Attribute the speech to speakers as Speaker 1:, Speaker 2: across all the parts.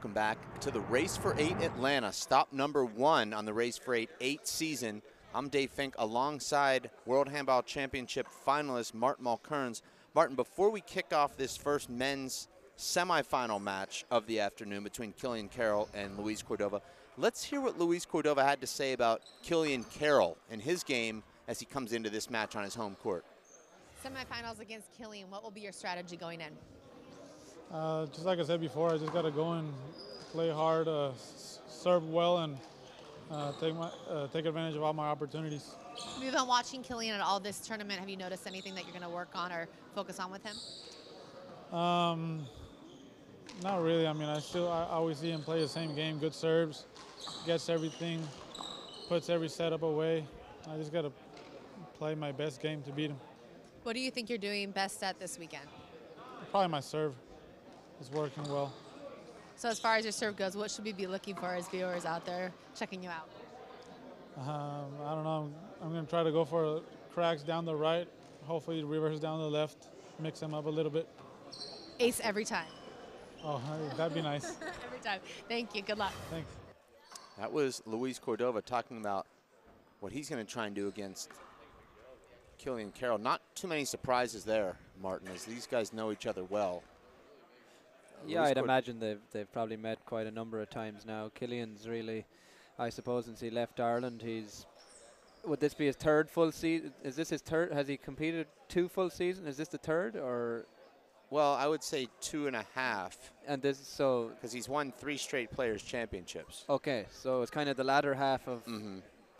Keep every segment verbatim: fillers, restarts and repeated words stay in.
Speaker 1: welcome back to the Race for Eight Atlanta, stop number one on the Race for Eight eight season. I'm Dave Fink alongside World Handball Championship finalist Martin Mulkerns. Martin, before we kick off this first men's semifinal match of the afternoon between Killian Carroll and Luis Cordova, let's hear what Luis Cordova had to say about Killian Carroll and his game as he comes into this match on his home court.
Speaker 2: Semifinals against Killian, what will be your strategy going in?
Speaker 3: Uh, just like I said before, I just got to go and play hard, uh, s serve well, and uh, take my uh, take advantage of all my opportunities.
Speaker 2: Have you been watching Killian at all this tournament? Have you noticed anything that you're going to work on or focus on with him?
Speaker 3: Um, not really. I mean, I still I always see him play the same game. Good serves, gets everything, puts every setup away. I just got to play my best game to beat him.
Speaker 2: What do you think you're doing best at this weekend?
Speaker 3: Probably my serve. It's working well.
Speaker 2: So as far as your serve goes, what should we be looking for as viewers out there checking you out?
Speaker 3: Um, I don't know. I'm, I'm going to try to go for cracks down the right, hopefully reverse down the left, mix them up a little bit.
Speaker 2: Ace every time.
Speaker 3: Oh, that'd be nice.
Speaker 2: Every time. Thank you. Good luck.
Speaker 3: Thanks.
Speaker 1: That was Luis Cordova talking about what he's going to try and do against Killian Carroll. Not too many surprises there, Martin, as these guys know each other well.
Speaker 4: Yeah, I'd imagine they've they've probably met quite a number of times now. Killian's really, I suppose, since he left Ireland, he's. Would this be his third full season? Is this his third? Has he competed two full seasons? Is this the third or?
Speaker 1: Well, I would say two and a half.
Speaker 4: And this so
Speaker 1: because he's won three straight Players Championships.
Speaker 4: Okay, so it's kind of the latter half of.
Speaker 1: Mm-hmm.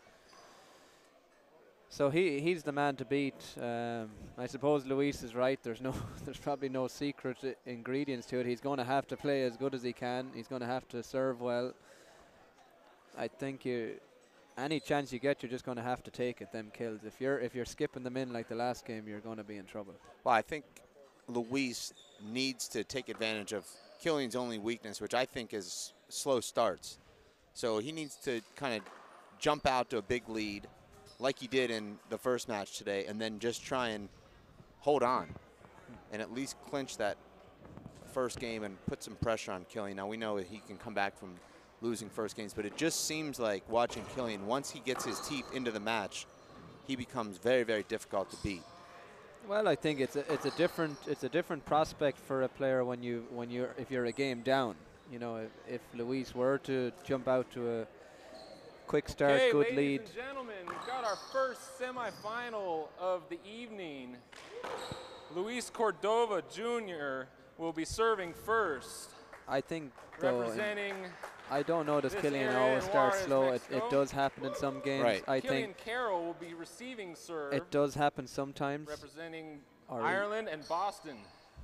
Speaker 4: So he he's the man to beat. Um, I suppose Luis is right. There's no there's probably no secret I ingredients to it. He's going to have to play as good as he can. He's going to have to serve well. I think you any chance you get, you're just going to have to take it. Them kills. If you're if you're skipping them in like the last game, you're going to be in trouble.
Speaker 1: Well, I think Luis needs to take advantage of Killian's only weakness, which I think is slow starts. So he needs to kind of jump out to a big lead, like he did in the first match today, and then just try and hold on and at least clinch that first game and put some pressure on Killian. Now, we know that he can come back from losing first games, but it just seems like watching Killian, once he gets his teeth into the match, he becomes very, very difficult to beat.
Speaker 4: Well, I think it's a it's a different it's a different prospect for a player when you when you're if you're a game down. You know, if, if Luis were to jump out to a quick start,
Speaker 5: okay,
Speaker 4: good
Speaker 5: ladies
Speaker 4: lead.
Speaker 5: and gentlemen, we've got our first semifinal of the evening. Luis Cordova Junior will be serving first.
Speaker 4: I think, though,
Speaker 5: representing
Speaker 4: I don't know, does Killian always start slow? It, it does happen in some games.
Speaker 1: Right.
Speaker 4: I
Speaker 5: Killian
Speaker 4: think
Speaker 5: Carroll will be receiving serve.
Speaker 4: it does happen sometimes.
Speaker 5: Representing
Speaker 4: Or
Speaker 5: Ireland and Boston.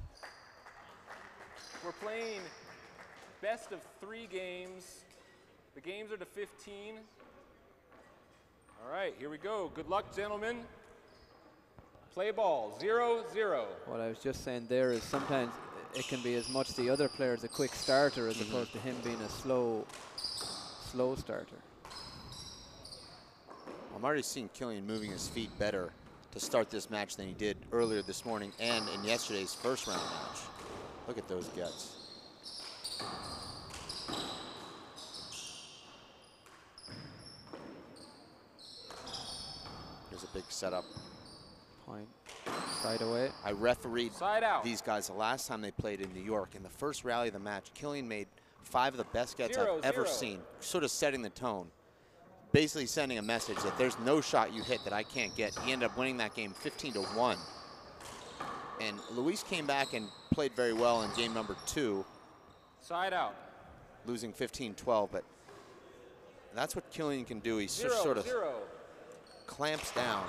Speaker 5: We're playing best of three games. The games are to fifteen. All right, here we go. Good luck, gentlemen. Play ball, zero, zero.
Speaker 4: What I was just saying there is sometimes it can be as much the other player's a quick starter as
Speaker 1: Mm-hmm.
Speaker 4: opposed to him being a slow, slow starter.
Speaker 1: I'm already seeing Killian moving his feet better to start this match than he did earlier this morning and in yesterday's first round match. Look at those gets. Here's a big setup.
Speaker 4: Point. Side away.
Speaker 1: I refereed
Speaker 5: Side out.
Speaker 1: these guys the last time they played in New York. In the first rally of the match, Killian made five of the best gets
Speaker 5: Zero,
Speaker 1: I've ever
Speaker 5: zero.
Speaker 1: seen, sort of setting the tone. Basically sending a message that there's no shot you hit that I can't get. He ended up winning that game fifteen to one. And Luis came back and played very well in game number two,
Speaker 5: Side out.
Speaker 1: losing fifteen twelve, but that's what Killian can do. He
Speaker 5: Zero,
Speaker 1: sort of
Speaker 5: zero.
Speaker 1: clamps down.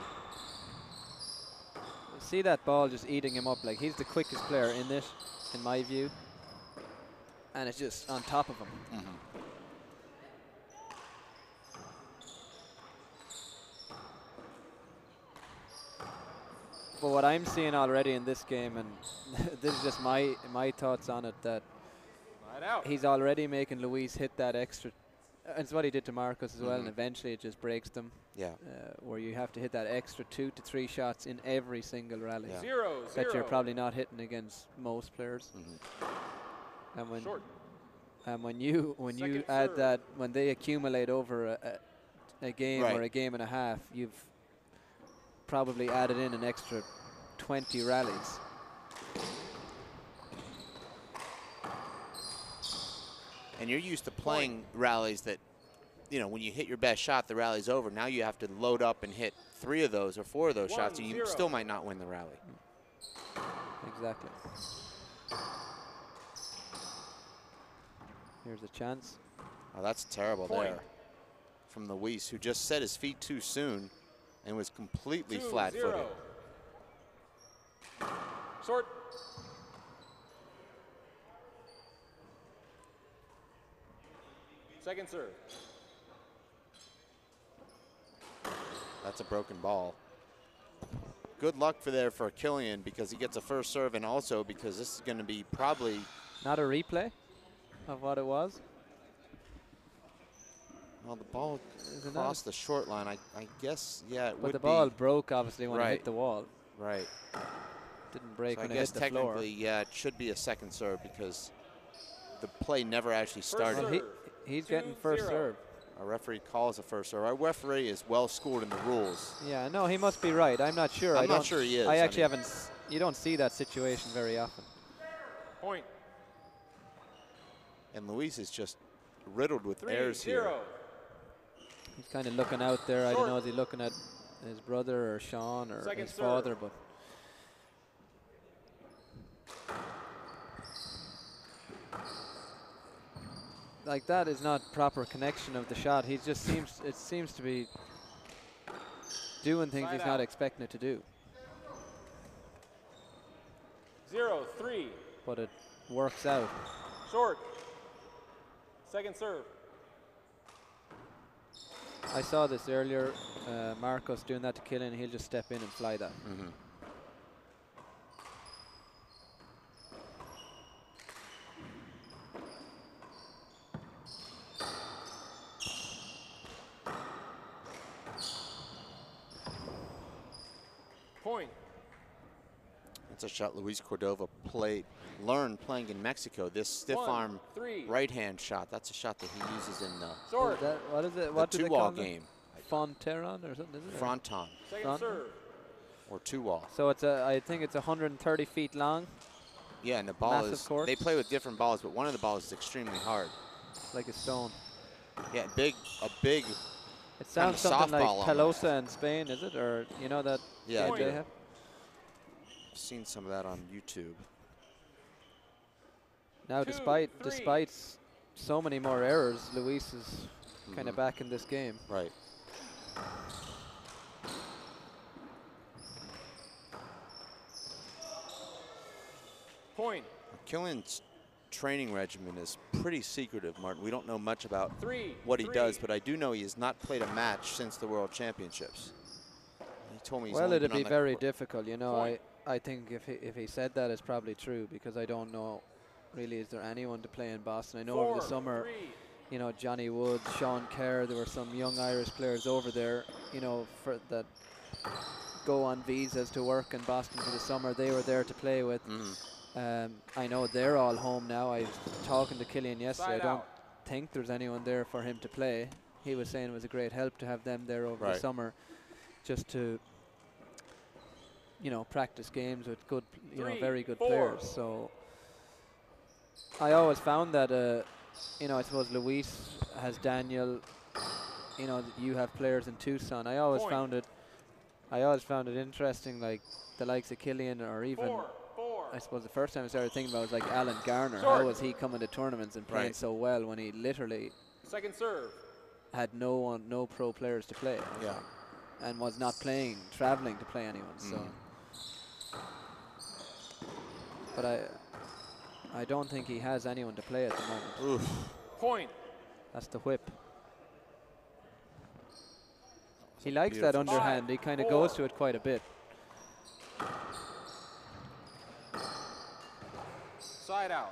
Speaker 4: See that ball just eating him up. Like, he's the quickest player in it, in my view. And it's just on top of him.
Speaker 1: Mm-hmm.
Speaker 4: But what I'm seeing already in this game, and this is just my my thoughts on it, that
Speaker 5: Side out.
Speaker 4: he's already making Luis hit that extra. Uh, it's what he did to Marcus as well,
Speaker 1: Mhm.
Speaker 4: and eventually it just breaks them.
Speaker 1: Yeah.
Speaker 4: Uh, where you have to hit that extra two to three shots in every single rally.
Speaker 1: Yeah.
Speaker 5: Zero, zero.
Speaker 4: That you're probably not hitting against most players.
Speaker 1: Mm-hmm.
Speaker 4: And when
Speaker 5: Short.
Speaker 4: And when you when you
Speaker 5: Second
Speaker 4: add
Speaker 5: serve.
Speaker 4: that, when they accumulate over a, a, a game
Speaker 1: Right.
Speaker 4: or a game and a half, you've probably added in an extra twenty rallies.
Speaker 1: And you're used to playing rallies that, you know, when you hit your best shot, the rally's over. Now you have to load up and hit three of those or four of those
Speaker 5: One,
Speaker 1: shots, and you
Speaker 5: zero.
Speaker 1: still might not win the rally.
Speaker 4: Exactly. Here's a chance.
Speaker 1: Oh, that's terrible
Speaker 5: Point.
Speaker 1: there from Luis, who just set his feet too soon and was completely
Speaker 5: Two,
Speaker 1: flat-footed.
Speaker 5: zero. Short. Second serve.
Speaker 1: That's a broken ball. Good luck for there for Killian because he gets a first serve, and also because this is going to be probably
Speaker 4: Not a replay of what it was.
Speaker 1: well the ball
Speaker 4: Is it
Speaker 1: crossed the short line. I, I guess yeah it
Speaker 4: But
Speaker 1: would
Speaker 4: the ball
Speaker 1: be
Speaker 4: broke obviously when it
Speaker 1: Right.
Speaker 4: hit the wall.
Speaker 1: right.
Speaker 4: Didn't break
Speaker 1: So I
Speaker 4: when it
Speaker 1: guess
Speaker 4: hit the floor.
Speaker 1: technically yeah it should be a second serve because the play never actually
Speaker 5: First
Speaker 1: started.
Speaker 4: Well, he,
Speaker 5: serve.
Speaker 4: he's
Speaker 5: Two,
Speaker 4: getting first
Speaker 5: zero.
Speaker 4: serve.
Speaker 1: Our referee calls a first serve. Our referee is well schooled in the rules.
Speaker 4: Yeah, no, he must be right. I'm not sure.
Speaker 1: I'm
Speaker 4: I
Speaker 1: not
Speaker 4: don't-
Speaker 1: sure he is.
Speaker 4: I
Speaker 1: I
Speaker 4: actually
Speaker 1: mean-
Speaker 4: haven't. S you don't see that situation very often.
Speaker 5: Point.
Speaker 1: And Luis is just riddled with
Speaker 5: Three,
Speaker 1: errors here.
Speaker 5: zero.
Speaker 4: He's kind of looking out there. I don't
Speaker 5: Short.
Speaker 4: know, is he looking at his brother or Sean or
Speaker 5: Second
Speaker 4: his
Speaker 5: serve.
Speaker 4: father? But like that is not proper connection of the shot. He just seems it seems to be doing things
Speaker 5: Side
Speaker 4: he's
Speaker 5: out.
Speaker 4: not expecting it to do.
Speaker 5: Zero, three.
Speaker 4: But it works out.
Speaker 5: Short. Second serve.
Speaker 4: I saw this earlier. Uh, Marcos doing that to Killian. He'll just step in and fly that.
Speaker 1: Mhm.
Speaker 5: Point.
Speaker 1: That's a shot Luis Cordova played, learned playing in Mexico. This stiff
Speaker 5: One,
Speaker 1: arm
Speaker 5: three.
Speaker 1: right hand shot. That's a shot that he uses in the,
Speaker 5: Short.
Speaker 4: Is that, what is it?
Speaker 1: the
Speaker 4: What do they
Speaker 1: two-wall
Speaker 4: call it?
Speaker 1: game.
Speaker 4: Fonteron or something? Is it? Or-
Speaker 1: Fronton
Speaker 5: Second
Speaker 4: Front.
Speaker 5: serve.
Speaker 1: or two-wall.
Speaker 4: So it's a. I think it's one hundred thirty feet long,
Speaker 1: Yeah, and the ball
Speaker 4: Massive
Speaker 1: is,
Speaker 4: court.
Speaker 1: they play with different balls, but one of the balls is extremely hard.
Speaker 4: like a stone.
Speaker 1: Yeah, big, a big,
Speaker 4: It sounds
Speaker 1: Kinda
Speaker 4: something like
Speaker 1: softball almost.
Speaker 4: Pelosa in Spain, is it? Or you know that
Speaker 1: yeah,
Speaker 4: game
Speaker 1: I
Speaker 5: Point.
Speaker 4: they
Speaker 1: do.
Speaker 4: have?
Speaker 1: I've seen some of that on YouTube.
Speaker 4: Now,
Speaker 5: Two,
Speaker 4: despite
Speaker 5: three.
Speaker 4: despite s- so many more errors, Luis is kind of
Speaker 1: Mhm.
Speaker 4: back in this game.
Speaker 1: Right.
Speaker 5: Point.
Speaker 1: Killian's training regimen is pretty secretive, Martin. We don't know much about
Speaker 5: Three.
Speaker 1: what he
Speaker 5: three.
Speaker 1: does, but I do know he has not played a match since the World Championships. He told me he's
Speaker 4: Well,
Speaker 1: only
Speaker 4: it'd
Speaker 1: been
Speaker 4: be
Speaker 1: on the
Speaker 4: very
Speaker 1: court-
Speaker 4: difficult, you know.
Speaker 5: Point.
Speaker 4: I I think if he if he said that, it's probably true because I don't know. Really, is there anyone to play in Boston? I know over the
Speaker 5: Four,
Speaker 4: summer,
Speaker 5: three.
Speaker 4: you know, Johnny Woods, Sean Kerr, there were some young Irish players over there, you know, for that go on visas to work in Boston for the summer. They were there to play with.
Speaker 1: Mhm.
Speaker 4: Um, I know they're all home now. I was talking to Killian yesterday.
Speaker 5: Side
Speaker 4: I don't
Speaker 5: out.
Speaker 4: think there's anyone there for him to play. He was saying it was a great help to have them there over the
Speaker 1: Right.
Speaker 4: summer, just to, you know, practice games with good, you know,
Speaker 5: Three,
Speaker 4: very good
Speaker 5: four.
Speaker 4: players. So I always found that, uh, you know, I suppose Luis has Daniel. You know, you have players in Tucson. I always
Speaker 5: Point.
Speaker 4: found it. I always found it interesting, like the likes of Killian or even.
Speaker 5: Four. Four.
Speaker 4: I suppose the first time I started thinking about it was like Alan Garner.
Speaker 5: Short.
Speaker 4: How was he coming to tournaments and playing
Speaker 1: Right.
Speaker 4: so well when he literally
Speaker 5: Second serve.
Speaker 4: had no one, no pro players to play,
Speaker 1: Yeah.
Speaker 4: and was not playing, traveling to play anyone. So,
Speaker 1: Mm.
Speaker 4: but I, I don't think he has anyone to play at the moment.
Speaker 1: Oof.
Speaker 5: Point.
Speaker 4: That's the whip. He likes that
Speaker 1: beautiful
Speaker 5: shot.
Speaker 4: underhand. He kind of
Speaker 5: Four.
Speaker 4: goes to it quite a bit.
Speaker 5: Side out.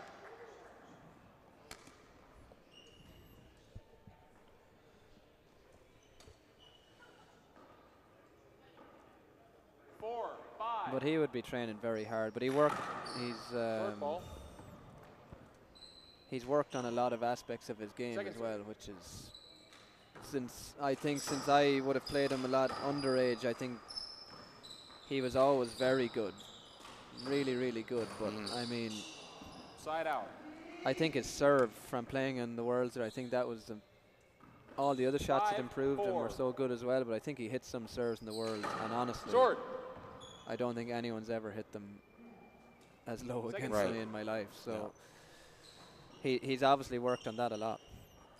Speaker 5: Four. Five.
Speaker 4: But he would be training very hard. But he worked. He's
Speaker 5: Short
Speaker 4: um,
Speaker 5: ball.
Speaker 4: he's worked on a lot of aspects of his game
Speaker 5: Second
Speaker 4: as well, which is, since I think since I would have played him a lot underage, I think he was always very good, really, really good. But
Speaker 1: Mhm.
Speaker 4: I mean,
Speaker 5: Side out.
Speaker 4: I think his serve from playing in the Worlds, I think that was the, all the other shots had
Speaker 5: Five,
Speaker 4: improved and were
Speaker 5: four.
Speaker 4: so good as well. But I think he hit some serves in the Worlds, and honestly,
Speaker 5: Short.
Speaker 4: I don't think anyone's ever hit them as low
Speaker 5: Second
Speaker 4: against
Speaker 1: serve.
Speaker 4: me in my life. So he he's obviously worked on that a lot.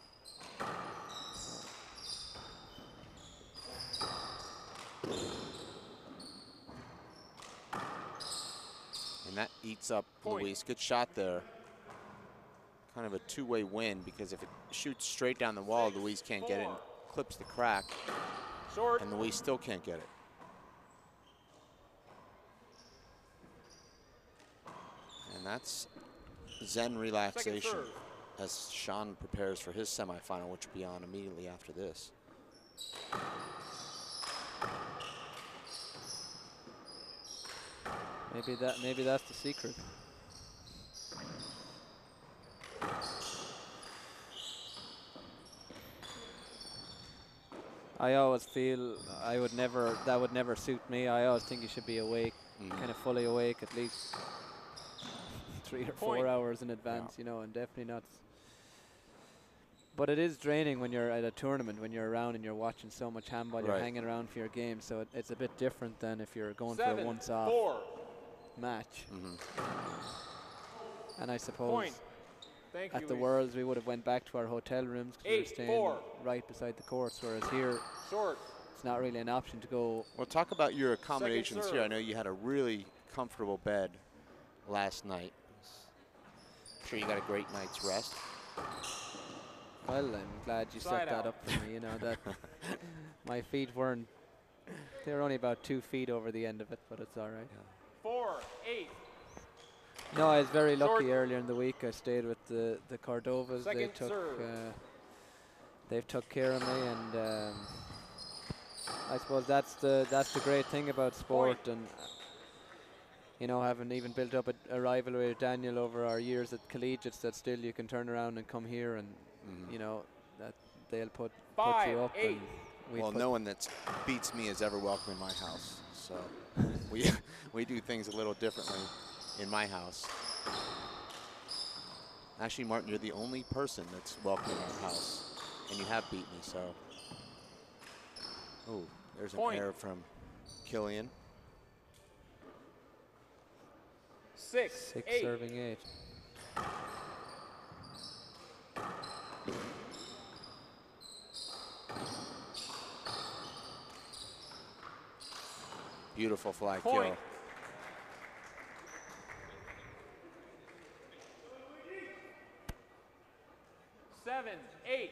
Speaker 1: And that eats up
Speaker 5: Point.
Speaker 1: Luis. Good shot there. Kind of a two-way win, because if it shoots straight down the wall,
Speaker 5: Six,
Speaker 1: Luis can't get it and
Speaker 5: four.
Speaker 1: clips the crack,
Speaker 5: Short.
Speaker 1: and Luis still can't get it. And that's Zen relaxation
Speaker 5: serve.
Speaker 1: as Sean prepares for his semifinal, which will be on immediately after this.
Speaker 4: Maybe that maybe that's the secret. I always feel I would never that would never suit me. I always think you should be awake,
Speaker 1: Mhm.
Speaker 4: kind of fully awake at least three or four
Speaker 5: Point.
Speaker 4: hours in advance, you know, and definitely not. s- But it is draining when you're at a tournament, when you're around and you're watching so much handball, you're
Speaker 1: Right.
Speaker 4: hanging around for your game. So it, it's a bit different than if you're going for
Speaker 5: Seven.
Speaker 4: a once-off
Speaker 5: Four.
Speaker 4: match.
Speaker 1: Mhm.
Speaker 4: And I suppose
Speaker 5: Point. Thank you.
Speaker 4: at the
Speaker 5: Luis.
Speaker 4: Worlds we would have went back to our hotel rooms because we were
Speaker 5: Eight,
Speaker 4: staying
Speaker 5: four.
Speaker 4: right beside the courts, whereas here
Speaker 5: Short.
Speaker 4: it's not really an option to go.
Speaker 1: Well, talk about your accommodations here.
Speaker 5: serve.
Speaker 1: I know you had a really comfortable bed last night. I'm sure you got a great night's rest.
Speaker 4: Well, I'm glad you
Speaker 5: Side
Speaker 4: set that
Speaker 5: out.
Speaker 4: up for me. You know that my feet weren't. They were only about two feet over the end of it, but it's all right.
Speaker 5: Four. Eight.
Speaker 4: No, I was very lucky
Speaker 5: Short.
Speaker 4: earlier in the week. I stayed with the the Cordovas. they
Speaker 5: Second
Speaker 4: took
Speaker 5: serve.
Speaker 4: uh, they took care of me, and um, I suppose that's the that's the great thing about sport, and uh, you know, having even built up a, a rivalry with Daniel over our years at collegiates, that still you can turn around and come here, and
Speaker 1: Mhm.
Speaker 4: you know that they'll put
Speaker 5: Five,
Speaker 4: put you up.
Speaker 5: eight.
Speaker 4: And we
Speaker 1: Well,
Speaker 4: put
Speaker 1: no one that beats me is ever welcome in my house. So we we do things a little differently in my house. Actually, Martin, you're the only person that's welcome in our house, and you have beat me. So, oh, there's an
Speaker 5: Point.
Speaker 1: error from Killian.
Speaker 5: Six.
Speaker 4: six
Speaker 5: Eight.
Speaker 4: serving eight.
Speaker 1: Beautiful fly
Speaker 5: Point.
Speaker 1: kill.
Speaker 5: Seven. Eight.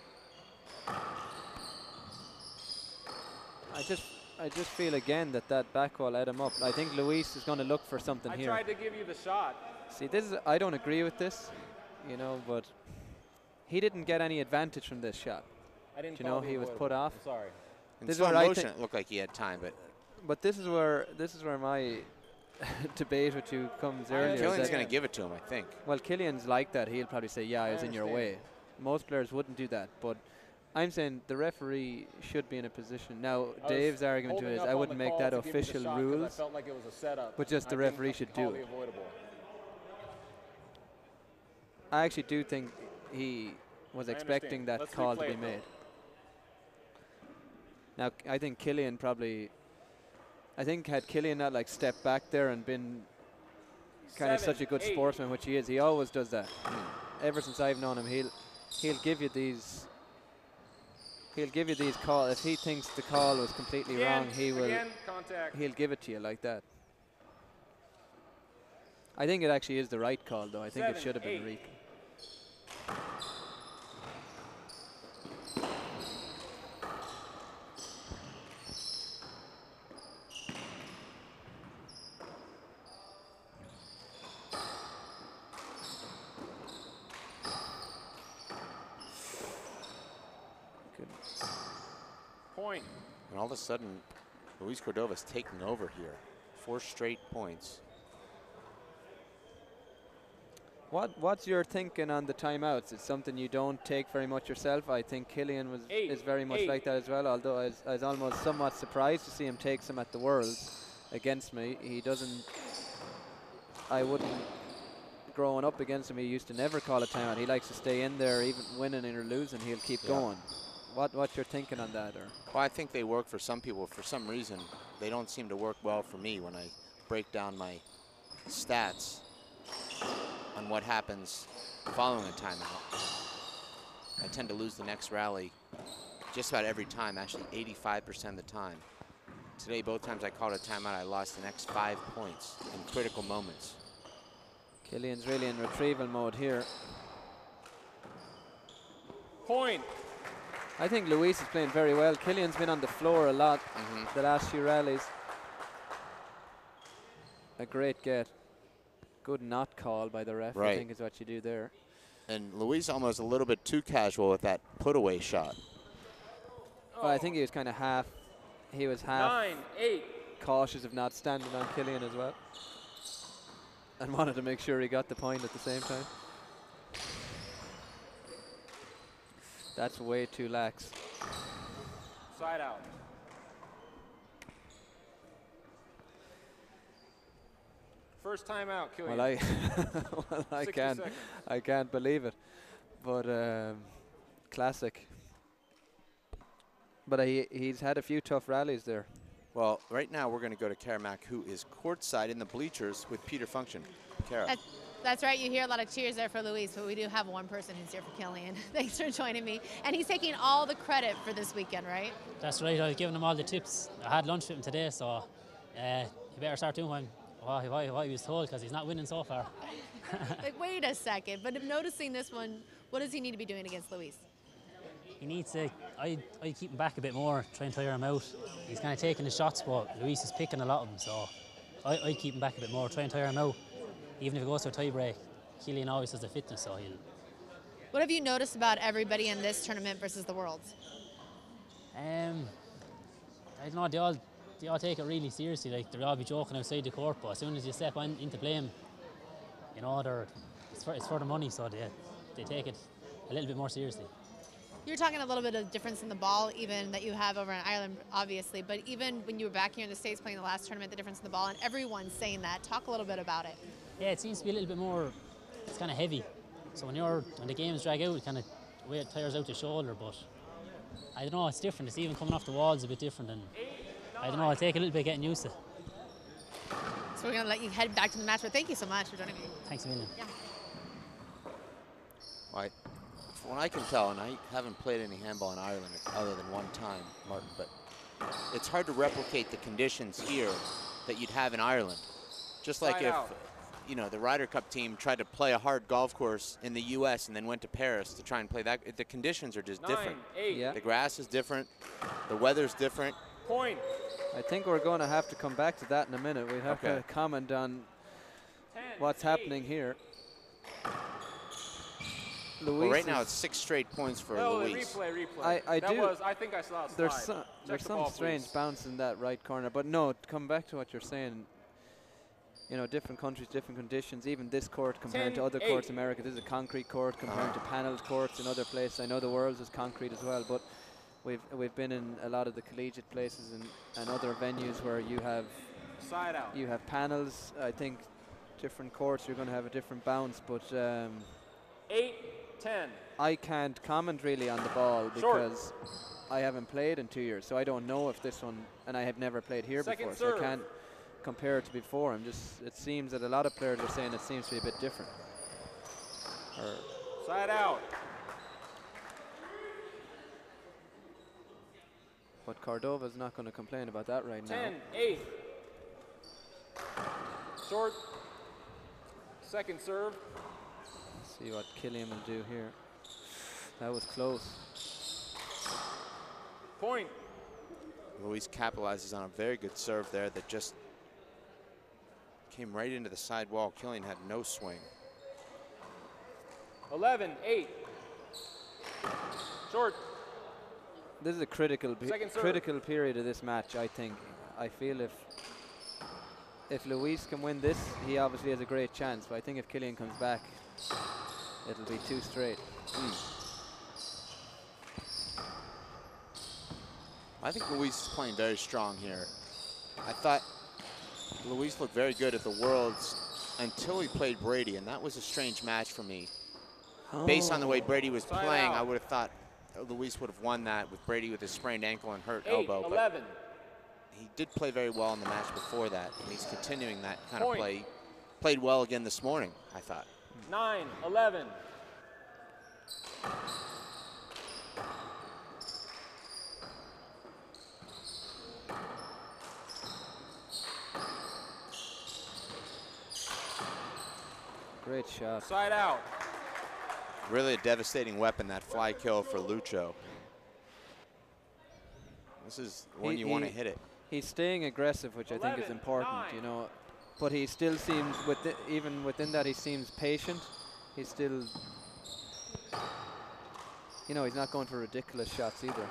Speaker 4: I just I just feel again that that back wall led him up. I think Luis is going to look for something
Speaker 5: I
Speaker 4: here.
Speaker 5: tried to give you the shot.
Speaker 4: See, this is I don't agree with this, you know, but he didn't get any advantage from this shot.
Speaker 5: I didn't.
Speaker 4: Do you know
Speaker 5: call the
Speaker 4: he was
Speaker 5: avoidable.
Speaker 4: put off?
Speaker 5: I'm sorry.
Speaker 1: In
Speaker 4: This is
Speaker 1: slow
Speaker 4: where I
Speaker 1: motion,
Speaker 4: think-
Speaker 1: it looked like he had time, but
Speaker 4: But this is where this is where my debate with you comes
Speaker 5: I
Speaker 4: earlier.
Speaker 5: understand.
Speaker 1: Killian's
Speaker 4: that-
Speaker 1: going to give it to him, I think.
Speaker 4: Well, Killian's like that. He'll probably say, "Yeah, I
Speaker 5: I
Speaker 4: was in your
Speaker 5: understand.
Speaker 4: way." Most players wouldn't do that, but I'm saying the referee should be in a position. Now,
Speaker 5: I was
Speaker 4: Dave's argument to
Speaker 5: holding
Speaker 4: it is
Speaker 5: up
Speaker 4: I
Speaker 5: on
Speaker 4: wouldn't
Speaker 5: the
Speaker 4: make
Speaker 5: call
Speaker 4: that
Speaker 5: to give you the
Speaker 4: official
Speaker 5: shot 'cause
Speaker 4: rules.
Speaker 5: I felt like it was a setup.
Speaker 4: but just the
Speaker 5: I didn't
Speaker 4: referee
Speaker 5: ca-
Speaker 4: should
Speaker 5: call
Speaker 4: do
Speaker 5: the
Speaker 4: it.
Speaker 5: avoidable.
Speaker 4: I actually do think he was
Speaker 5: I
Speaker 4: expecting
Speaker 5: understand.
Speaker 4: that
Speaker 5: Let's
Speaker 4: call to
Speaker 5: replay
Speaker 4: be
Speaker 5: it, though.
Speaker 4: made. Now, c- I think Killian probably. I think had Killian not like stepped back there and been kind of
Speaker 5: Seven,
Speaker 4: such a good
Speaker 5: eight.
Speaker 4: sportsman, which he is, he always does that. Ever since I've known him, he'll he'll give you these. He'll give you these calls. If he thinks the call was completely
Speaker 5: Again,
Speaker 4: wrong, he will.
Speaker 5: Again, contact.
Speaker 4: He'll give it to you like that. I think it actually is the right call, though. I think
Speaker 5: Seven,
Speaker 4: it should have been
Speaker 5: eight.
Speaker 4: Reek. Good.
Speaker 5: Point.
Speaker 1: And all of a sudden, Luis Cordova's taking over here. Four straight points.
Speaker 4: What What's your thinking on the timeouts? It's something you don't take very much yourself. I think Killian was
Speaker 5: Eight,
Speaker 4: is very much
Speaker 5: eight.
Speaker 4: like that as well. Although I was, I was almost somewhat surprised to see him take some at the Worlds against me. He doesn't. I wouldn't. Growing up against him, he used to never call a timeout. He likes to stay in there, even winning or losing. He'll keep
Speaker 1: Yeah.
Speaker 4: going. What What's your thinking on that? Or
Speaker 1: Well, I think they work for some people. For some reason, they don't seem to work well for me when I break down my stats on what happens following a timeout. I tend to lose the next rally just about every time, actually eighty-five percent of the time. Today, both times I called a timeout, I lost the next five points in critical moments.
Speaker 4: Killian's really in retrieval mode here.
Speaker 5: Point.
Speaker 4: I think Luis is playing very well. Killian's been on the floor a lot
Speaker 1: Mhm.
Speaker 4: the last few rallies. A great get. Good not call by the ref, I
Speaker 1: Right.
Speaker 4: think is what you do there.
Speaker 1: And Luis almost a little bit too casual with that put-away shot.
Speaker 4: Well, I think he was kind of half, he was half
Speaker 5: Nine, eight.
Speaker 4: cautious of not standing on Killian as well. And wanted to make sure he got the point at the same time. That's way too lax.
Speaker 5: Side out. First timeout, Killian.
Speaker 4: Well, I, well, I
Speaker 5: sixty
Speaker 4: can't,
Speaker 5: seconds.
Speaker 4: I can't believe it. But um, classic. But he, he's had a few tough rallies there.
Speaker 1: Well, right now we're going to go to Kara Mack, who is courtside in the bleachers with Peter Function. Kara.
Speaker 2: That's, that's right. You hear a lot of cheers there for Luis, but we do have one person who's here for Killian. Thanks for joining me. And he's taking all the credit for this weekend, right?
Speaker 6: That's right. I was giving him all the tips. I had lunch with him today, so uh, he better start doing what, what, what, what he was told, because he's not winning so far.
Speaker 2: Like, wait a second. But noticing this one, what does he need to be doing against Luis?
Speaker 6: He needs to, I, I keep him back a bit more, try and tire him out. He's kind of taking the shots, but Luis is picking a lot of them, so I, I keep him back a bit more, try and tire him out. Even if it goes to a tie break, Killian always has the fitness, so he'll.
Speaker 2: What have you noticed about everybody in this tournament versus the Worlds?
Speaker 6: Um, I don't know, they all, they all take it really seriously, like they'll all be joking outside the court, but as soon as you step on into blame, you know, they're, it's for, it's for the money, so they, they take it a little bit more seriously.
Speaker 2: You're talking a little bit of difference in the ball, even that you have over in Ireland, obviously. But even when you were back here in the States playing the last tournament, the difference in the ball, and everyone's saying that. Talk a little bit about it.
Speaker 6: Yeah, it seems to be a little bit more, it's kind of heavy. So when you're when the games drag out, it kind of way it tires out the shoulder. But I don't know, it's different. It's even coming off the walls a bit different, and I don't know. It'll take a little bit getting used to.
Speaker 2: So we're gonna let you head back to the match. But thank you so much for joining me.
Speaker 6: Thanks a million.
Speaker 2: Yeah.
Speaker 1: I, from what I can tell, and I haven't played any handball in Ireland other than one time, Martin, but it's hard to replicate the conditions here that you'd have in Ireland. Just like
Speaker 5: Side
Speaker 1: if,
Speaker 5: out.
Speaker 1: you know, the Ryder Cup team tried to play a hard golf course in the U S and then went to Paris to try and play that. The conditions are just
Speaker 5: Nine,
Speaker 1: different.
Speaker 5: eight.
Speaker 4: Yeah.
Speaker 1: The grass is different. The weather's different.
Speaker 5: Point.
Speaker 4: I think we're going to have to come back to that in a minute. We have
Speaker 1: Okay.
Speaker 4: to comment on
Speaker 5: Ten,
Speaker 4: what's
Speaker 5: eight.
Speaker 4: happening here. Luis
Speaker 1: Well, right now
Speaker 4: is-
Speaker 1: it's six straight points for
Speaker 5: No,
Speaker 1: Luis.
Speaker 5: replay, replay.
Speaker 4: I- I
Speaker 5: that
Speaker 4: do-
Speaker 5: was, I think I saw a slide.
Speaker 4: there's some,
Speaker 5: Check
Speaker 4: there's
Speaker 5: the
Speaker 4: some
Speaker 5: ball,
Speaker 4: strange
Speaker 5: please.
Speaker 4: bounce in that right corner. But no, to come back to what you're saying, you know, different countries, different conditions. Even this court compared
Speaker 5: Ten,
Speaker 4: to other courts
Speaker 5: eight.
Speaker 4: in America, this is a concrete court compared
Speaker 1: Uh-huh.
Speaker 4: to panelled courts in other places. I know the Worlds is concrete as well, but we've we've been in a lot of the collegiate places and, and other venues where you have
Speaker 5: Side out.
Speaker 4: you have panels. I think different courts you're going to have a different bounce, but um,
Speaker 5: Eight, ten.
Speaker 4: I can't comment really on the ball
Speaker 5: Short.
Speaker 4: because I haven't played in two years, so I don't know if this one, and I have never played here
Speaker 5: Second
Speaker 4: before, so
Speaker 5: serve.
Speaker 4: I can't compare it to before. I'm just, it seems that a lot of players are saying it seems to be a bit different. Or
Speaker 5: Side out.
Speaker 4: but Cordova's not going to complain about that right now.
Speaker 5: Ten, eight. Short. Second serve.
Speaker 4: See what Killian will do here. That was close.
Speaker 5: Point.
Speaker 1: Luis capitalizes on a very good serve there that just came right into the side wall. Killian had no swing.
Speaker 5: Eleven, eight. Short.
Speaker 4: This is a critical pe-
Speaker 5: Second serve.
Speaker 4: critical period of this match, I think. I feel if if Luis can win this, he obviously has a great chance. But I think if Killian comes back, it'll be two straight.
Speaker 1: Mm. I think Luis is playing very strong here. I thought Luis looked very good at the Worlds until he played Brady, and that was a strange match for me. Oh. Based on the way Brady was
Speaker 5: Side
Speaker 1: playing,
Speaker 5: out.
Speaker 1: I would have thought Luis would have won that with Brady with his sprained ankle and hurt
Speaker 5: Eight,
Speaker 1: elbow.
Speaker 5: eleven.
Speaker 1: But he did play very well in the match before that, and he's continuing that kind
Speaker 5: Point.
Speaker 1: of play. Played well again this morning, I thought.
Speaker 5: Nine, eleven.
Speaker 4: Great shot.
Speaker 5: Side out.
Speaker 1: Really a devastating weapon, that fly kill for Lucho. This is when
Speaker 4: He-
Speaker 1: you want to
Speaker 4: he-
Speaker 1: hit it.
Speaker 4: He's staying aggressive, which I think is
Speaker 5: eleven,
Speaker 4: important,
Speaker 5: nine.
Speaker 4: you know. But he still seems, with even within that, he seems patient. He's still, you know, he's not going for ridiculous shots either.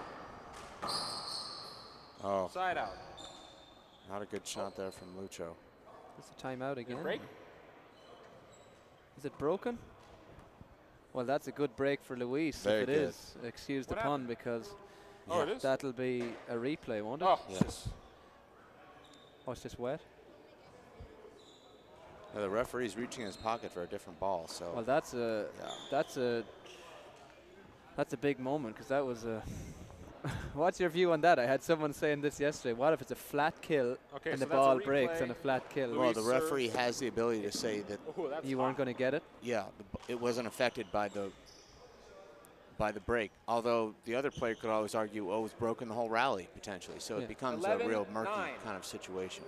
Speaker 1: Oh,
Speaker 5: Side out.
Speaker 1: not a good shot there from Lucho.
Speaker 4: It's a timeout again.
Speaker 5: Break.
Speaker 4: Is it broken? Well, that's a good break for Luis.
Speaker 1: Very
Speaker 4: if it
Speaker 1: good.
Speaker 4: is, excuse the
Speaker 5: What
Speaker 4: pun, because
Speaker 5: Oh, it is?
Speaker 4: that'll be a replay, won't it?
Speaker 5: Oh,
Speaker 1: Yes.
Speaker 4: Oh, it's just wet.
Speaker 1: Yeah, the referee's reaching in his pocket for a different ball, so.
Speaker 4: Well, that's a
Speaker 1: Yeah.
Speaker 4: that's a that's a big moment, because that was a. What's your view on that? I had someone saying this yesterday. What if it's a flat kill
Speaker 5: Okay,
Speaker 4: and
Speaker 5: so
Speaker 4: the
Speaker 5: that's a
Speaker 4: ball breaks
Speaker 5: replay.
Speaker 4: on a flat kill?
Speaker 5: Luis
Speaker 1: Well, the
Speaker 5: serves.
Speaker 1: referee has the ability to say that,
Speaker 5: oh, that's
Speaker 4: You
Speaker 5: hot.
Speaker 4: weren't going to get it.
Speaker 1: yeah, the, b- it wasn't affected by the by the break. Although the other player could always argue, oh, it's broken the whole rally potentially. So
Speaker 4: Yeah.
Speaker 1: it becomes
Speaker 5: eleven,
Speaker 1: a real murky
Speaker 5: nine.
Speaker 1: kind of situation.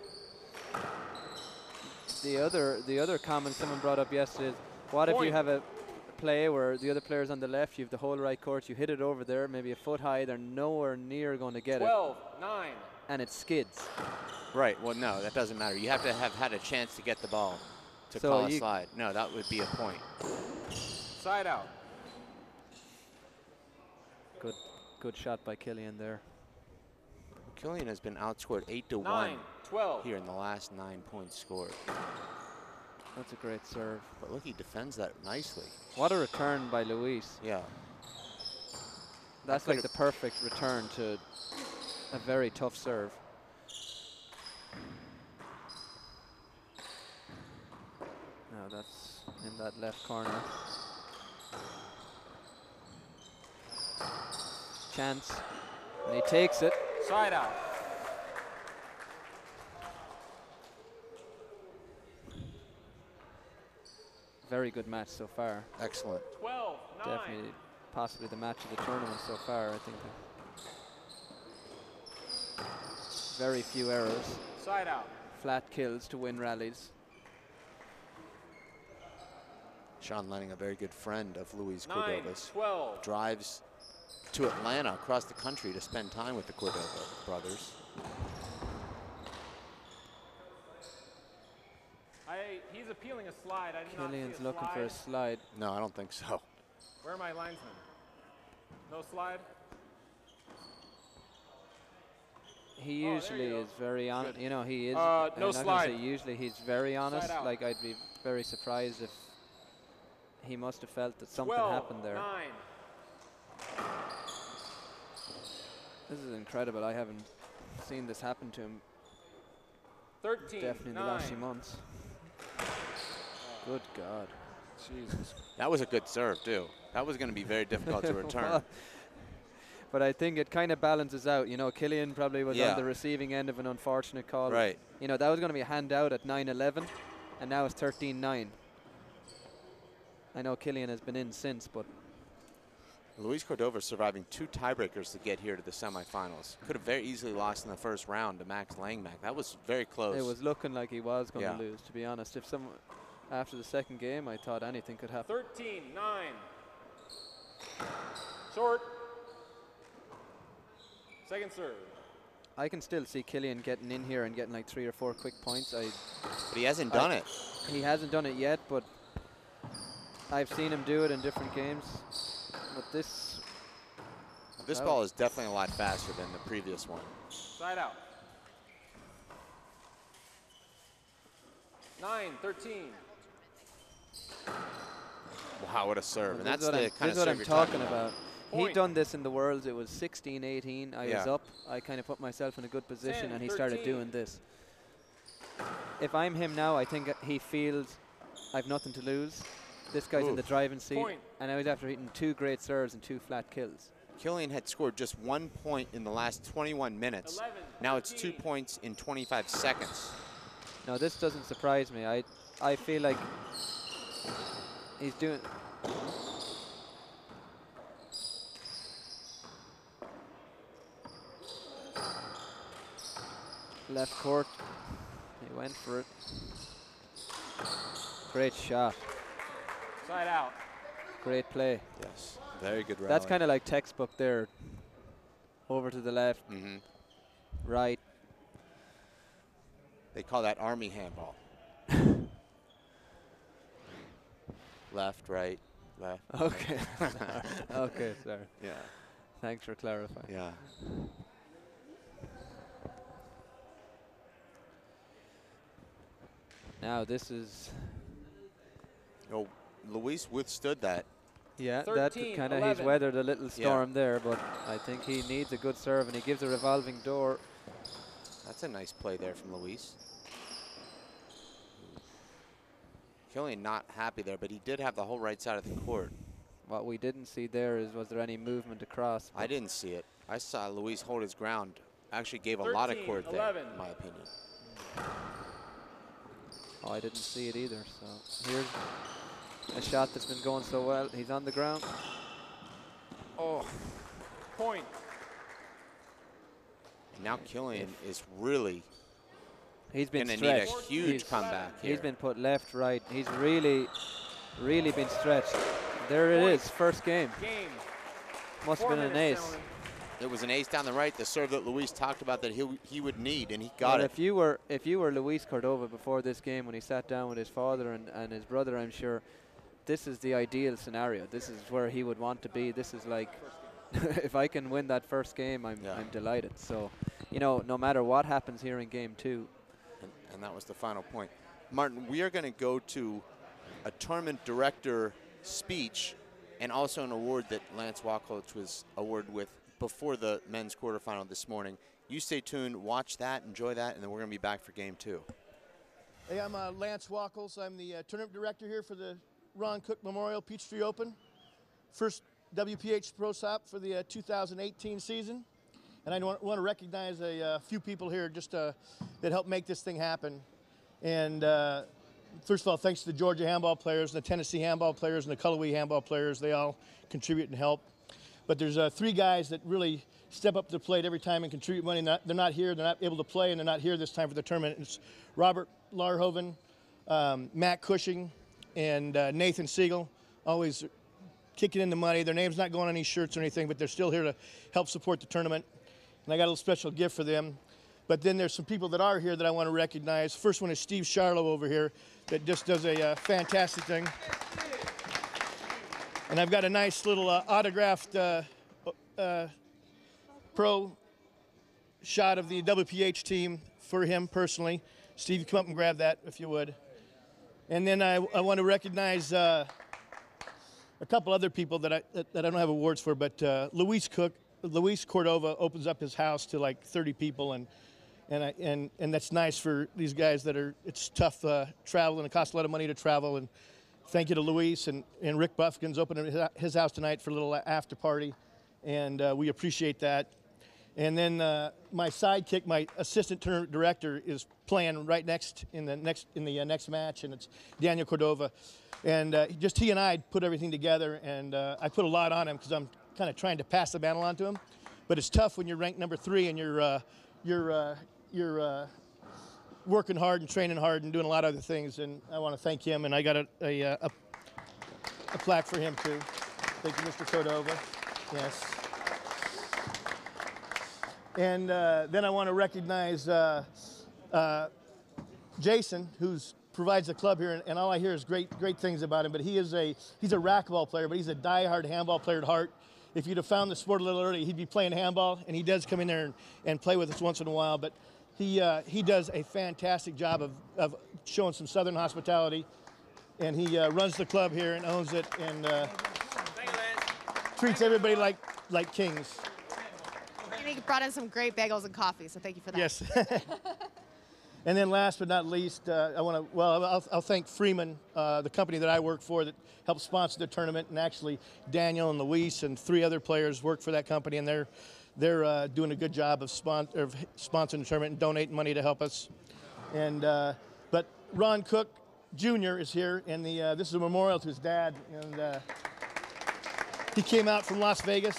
Speaker 4: The other the other comment someone brought up yesterday is, what if you
Speaker 5: Point.
Speaker 4: have a play where the other player's on the left, you have the whole right court, you hit it over there, maybe a foot high, they're nowhere near going to get it,
Speaker 5: twelve, nine.
Speaker 4: and it skids.
Speaker 1: Right. Well, no, that doesn't matter. You have to have had a chance to get the ball to
Speaker 4: So
Speaker 1: call a
Speaker 4: you-
Speaker 1: slide. No, that would be a point.
Speaker 5: Side out.
Speaker 4: Good good shot by Killian there.
Speaker 1: Killian has been outscored eight to
Speaker 5: Nine,
Speaker 1: one
Speaker 5: twelve.
Speaker 1: here in the last nine points scored.
Speaker 4: That's a great serve.
Speaker 1: But look, he defends that nicely.
Speaker 4: What a return by Luis.
Speaker 1: Yeah.
Speaker 4: That's
Speaker 1: That
Speaker 4: like the
Speaker 1: could've-
Speaker 4: perfect return to a very tough serve. Now that's in that left corner. Chance, and he takes it.
Speaker 5: Side out.
Speaker 4: Very good match so far.
Speaker 1: Excellent.
Speaker 5: twelve, nine.
Speaker 4: Definitely, possibly the match of the tournament so far, I think. Very few errors.
Speaker 5: Side out.
Speaker 4: Flat kills to win rallies.
Speaker 1: Sean Lenning, a very good friend of Luis
Speaker 5: Nine,
Speaker 1: Cordova's,
Speaker 5: twelve.
Speaker 1: drives to Atlanta across the country to spend time with the Cordova brothers.
Speaker 5: I, he's appealing a slide. I did not see
Speaker 4: Killian's
Speaker 5: a
Speaker 4: looking for a
Speaker 5: slide.
Speaker 4: slide.
Speaker 1: No, I don't think so.
Speaker 5: Where are my linesmen? No slide?
Speaker 4: He
Speaker 5: Oh, there
Speaker 4: usually
Speaker 5: you go.
Speaker 4: is very honest.
Speaker 1: Good.
Speaker 4: You know, he is.
Speaker 5: Uh,
Speaker 4: I'm
Speaker 5: no
Speaker 4: not gonna
Speaker 5: slide.
Speaker 4: say usually he's very honest.
Speaker 5: out.
Speaker 4: Like, I'd be very surprised if he must have felt that something
Speaker 5: twelve,
Speaker 4: happened there.
Speaker 5: nine.
Speaker 4: This is incredible. I haven't seen this happen to him
Speaker 5: thirteen,
Speaker 4: definitely in the
Speaker 5: nine.
Speaker 4: last few months. Good God.
Speaker 5: Jesus.
Speaker 1: That was a good serve, too. That was going to be very difficult to return.
Speaker 4: Well, but I think it kind of balances out. You know, Killian probably was
Speaker 1: Yeah.
Speaker 4: on the receiving end of an unfortunate call.
Speaker 1: Right.
Speaker 4: You know, that was going to be a handout at nine eleven, and now it's thirteen nine. I know Killian has been in since, but
Speaker 1: Luis Cordova surviving two tiebreakers to get here to the semifinals. Could have very easily lost in the first round to Max Langmack. That was very close.
Speaker 4: it was looking like he was going to
Speaker 1: Yeah.
Speaker 4: lose, to be honest. If some, after the second game, I thought anything could happen.
Speaker 5: thirteen, nine. Short. Second serve.
Speaker 4: I can still see Killian getting in here and getting like three or four quick points. I,
Speaker 1: But he hasn't
Speaker 4: I-
Speaker 1: done it.
Speaker 4: he hasn't done it yet, but I've seen him do it in different games. But this,
Speaker 1: This
Speaker 4: Oh.
Speaker 1: ball is definitely a lot faster than the previous one.
Speaker 5: Side out. Nine, thirteen.
Speaker 1: Wow, what a serve. And
Speaker 4: This
Speaker 1: that's
Speaker 4: is what
Speaker 1: the
Speaker 4: I'm,
Speaker 1: kind
Speaker 4: this
Speaker 1: of
Speaker 4: is what
Speaker 1: serve
Speaker 4: I'm
Speaker 1: you're
Speaker 4: talking
Speaker 1: talking
Speaker 4: about.
Speaker 5: Point.
Speaker 4: He'd done this in the Worlds. It was sixteen eighteen. I was
Speaker 1: Yeah.
Speaker 4: up. I kind of put myself in a good position,
Speaker 5: ten,
Speaker 4: and he started
Speaker 5: thirteen.
Speaker 4: doing this. If I'm him now, I think he feels I've nothing to lose. This guy's in
Speaker 1: Ooh.
Speaker 4: the driving seat,
Speaker 5: Point.
Speaker 4: and I was after hitting two great serves and two flat kills.
Speaker 1: Killian had scored just one point in the last twenty-one minutes.
Speaker 5: eleven,
Speaker 1: Now it's two
Speaker 5: thirteen.
Speaker 1: points in twenty-five seconds.
Speaker 4: Now this doesn't surprise me. I I feel like he's doing. Left court. He went for it. Great shot.
Speaker 5: Side out.
Speaker 4: Great play.
Speaker 1: Yes, very good rally.
Speaker 4: That's kind of like textbook there. Over to the left,
Speaker 1: hmm
Speaker 4: right.
Speaker 1: They call that Army handball. Left, right, left.
Speaker 4: Okay. Okay, sorry.
Speaker 1: Yeah,
Speaker 4: Thanks for clarifying.
Speaker 1: yeah.
Speaker 4: Now this is,
Speaker 1: Oh, Luis withstood that.
Speaker 4: yeah, that
Speaker 5: thirteen,
Speaker 4: kind of, he's
Speaker 5: eleven.
Speaker 4: weathered a little storm there, but I think he needs a good serve, and he gives a revolving door.
Speaker 1: That's a nice play there from Luis. Killian not happy there, but he did have the whole right side of the court.
Speaker 4: What we didn't see there is, was there any movement across?
Speaker 1: I didn't see it. I saw Luis hold his ground. Actually gave a lot of
Speaker 5: thirteen,
Speaker 1: court there,
Speaker 5: eleven.
Speaker 1: in my opinion.
Speaker 4: Oh, I didn't see it either. So here's a shot that's been going so well. He's on the ground.
Speaker 1: Oh.
Speaker 5: Point.
Speaker 1: And now Killian is really
Speaker 4: He's been
Speaker 1: going to need a
Speaker 4: stretched.
Speaker 1: huge
Speaker 4: He's-
Speaker 1: comeback here.
Speaker 4: He's been put left, right. He's really, really been stretched. There it
Speaker 5: Point.
Speaker 4: is, first game.
Speaker 5: Game.
Speaker 4: Must have
Speaker 5: Four
Speaker 4: been an
Speaker 5: minutes,
Speaker 4: ace.
Speaker 5: gentlemen.
Speaker 1: It was an ace down the right, the serve that Luis talked about that he he would need, and he got
Speaker 4: Well,
Speaker 1: it.
Speaker 4: If you were if you were Luis Cordova before this game, when he sat down with his father and, and his brother, I'm sure this is the ideal scenario. This is where he would want to be. This is like, if I can win that first game, I'm
Speaker 1: Yeah.
Speaker 4: I'm delighted. So, you know, no matter what happens here in game two,
Speaker 1: And, and that was the final point. Martin, we are going to go to a tournament director speech and also an award that Lance Wacholz was awarded with before the men's quarterfinal this morning. You stay tuned, watch that, enjoy that, and then we're going to be back for game two.
Speaker 7: Hey, I'm uh, Lance Wacholz. I'm the uh, tournament director here for the Ron Cook Memorial Peachtree Open. First W P H Pro Stop for the uh, two thousand eighteen season. And I want, want to recognize a uh, few people here just uh, that helped make this thing happen. And uh, first of all, thanks to the Georgia handball players, and the Tennessee handball players, and the Cullowhee handball players. They all contribute and help. But there's uh, three guys that really step up to the plate every time and contribute money. Not, they're not here, they're not able to play, and they're not here this time for the tournament. It's Robert Larhoven, um, Matt Cushing, and uh, Nathan Siegel, always kicking in the money. Their name's not going on any shirts or anything, but they're still here to help support the tournament. And I got a little special gift for them. But then there's some people that are here that I want to recognize. First one is Steve Charlo over here that just does a uh, fantastic thing. And I've got a nice little uh, autographed uh, uh, pro shot of the W P H team for him personally. Steve, come up and grab that if you would. And then I, I want to recognize uh, a couple other people that I, that, that I don't have awards for, but uh, Luis Cook, Luis Cordova opens up his house to like thirty people, and and I, and and that's nice for these guys that are. It's tough uh, traveling. It costs a lot of money to travel, and thank you to Luis and, and Rick Buffkin's opening his, his house tonight for a little after party, and uh, we appreciate that. And then uh, my sidekick, my assistant tournament director, is playing right next in the next in the uh, next match, and it's Daniel Cordova. And uh, just he and I put everything together, and uh, I put a lot on him because I'm kind of trying to pass the mantle on to him. But it's tough when you're ranked number three and you're uh, you're uh, you're uh, working hard and training hard and doing a lot of other things. And I want to thank him, and I got a a, a a plaque for him too. Thank you, Mister Cordova. Yes. And uh, then I want to recognize uh, uh, Jason, who's provides the club here, and, and all I hear is great, great things about him. But he is a he's a racquetball player, but he's a diehard handball player at heart. If you'd have found the sport a little early, he'd be playing handball, and he does come in there and, and play with us once in a while. But he uh, he does a fantastic job of, of showing some Southern hospitality, and he uh, runs the club here and owns it, and uh, treats everybody like like kings.
Speaker 2: And he brought in some great bagels and coffee, so thank you for that.
Speaker 7: Yes. And then last but not least, uh, I want to, well, I'll, I'll thank Freeman, uh, the company that I work for that helped sponsor the tournament, and actually Daniel and Luis and three other players work for that company, and they're they're uh, doing a good job of, spon- of sponsoring the tournament and donating money to help us. And uh, but Ron Cook Junior is here, and the uh, this is a memorial to his dad, and uh, he came out from Las Vegas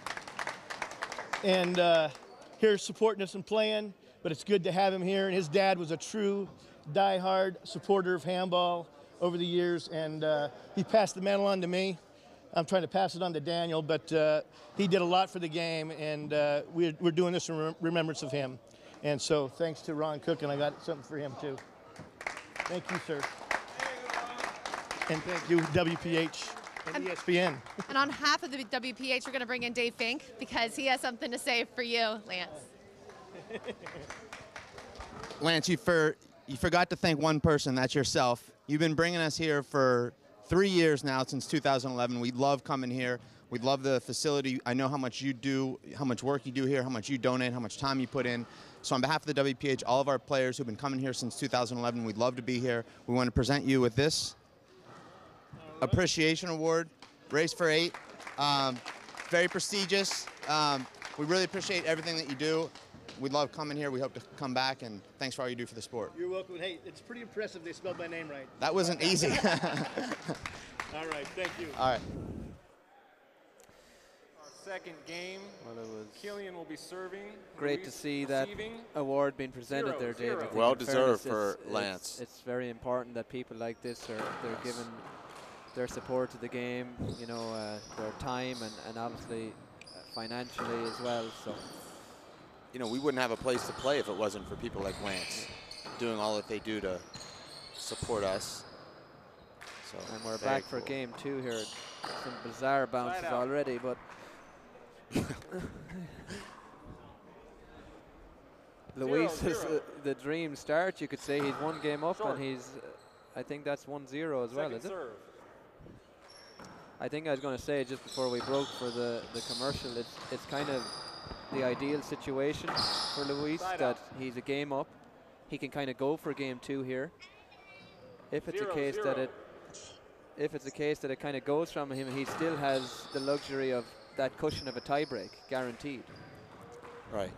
Speaker 7: and uh, here supporting us and playing. But it's good to have him here. And his dad was a true diehard supporter of handball over the years, and uh, he passed the mantle on to me. I'm trying to pass it on to Daniel, but uh, he did a lot for the game, and uh, we're, we're doing this in rem- remembrance of him. And so thanks to Ron Cook, and I got something for him too. Thank you, sir. And thank you, W P H and E S P N.
Speaker 2: And on behalf of the W P H, we're going to bring in Dave Fink because he has something to say for you, Lance.
Speaker 1: Lance, you for you forgot to thank one person. That's yourself. You've been bringing us here for three years now, since two thousand eleven. We love coming here. We love the facility. I know how much you do, how much work you do here, how much you donate, how much time you put in. So on behalf of the W P H, all of our players who've been coming here since two thousand eleven, we'd love to be here. We want to present you with this appreciation award, Race for Eight. Um, very prestigious. Um, we really appreciate everything that you do. We love coming here. We hope to come back, and thanks for all you do for the sport.
Speaker 7: You're welcome. Hey, it's pretty impressive they spelled my name right.
Speaker 1: That wasn't easy.
Speaker 7: All right, thank you.
Speaker 1: All right.
Speaker 5: Our second game,
Speaker 4: Well, it was
Speaker 5: Killian will be serving.
Speaker 4: great
Speaker 5: Luis
Speaker 4: to see that
Speaker 5: receiving.
Speaker 4: award being presented
Speaker 5: Zero,
Speaker 4: there, Dave.
Speaker 5: zero.
Speaker 4: I think
Speaker 1: Well
Speaker 4: in
Speaker 1: deserved
Speaker 4: fairness,
Speaker 1: for
Speaker 4: it's- it's-
Speaker 1: Lance.
Speaker 4: It's, very important that people like this are they're given their support to the game, you know, uh, their time and, and obviously uh, financially as well. So
Speaker 1: You know, we wouldn't have a place to play if it wasn't for people like Lance doing all that they do to support us. So,
Speaker 4: and we're
Speaker 1: very
Speaker 4: back for
Speaker 1: cool.
Speaker 4: game two here. Some bizarre bounces
Speaker 5: out.
Speaker 4: already, but Luis
Speaker 5: Zero,
Speaker 4: is
Speaker 5: zero.
Speaker 4: uh, the dream start. You could say he's one game up,
Speaker 5: Short.
Speaker 4: and he's. Uh, I think that's one zero as well,
Speaker 5: Second
Speaker 4: is it?
Speaker 5: serve.
Speaker 4: I think I was going to say just before we broke for the, the commercial, it's it's kind of the ideal situation for Luis
Speaker 5: Side
Speaker 4: that
Speaker 5: out.
Speaker 4: he's a game up. He can kind of go for game two here. If it's
Speaker 5: Zero,
Speaker 4: a case
Speaker 5: zero.
Speaker 4: that it, if it's a case that it kind of goes from him, he still has the luxury of that cushion of a tiebreak guaranteed.
Speaker 1: Right.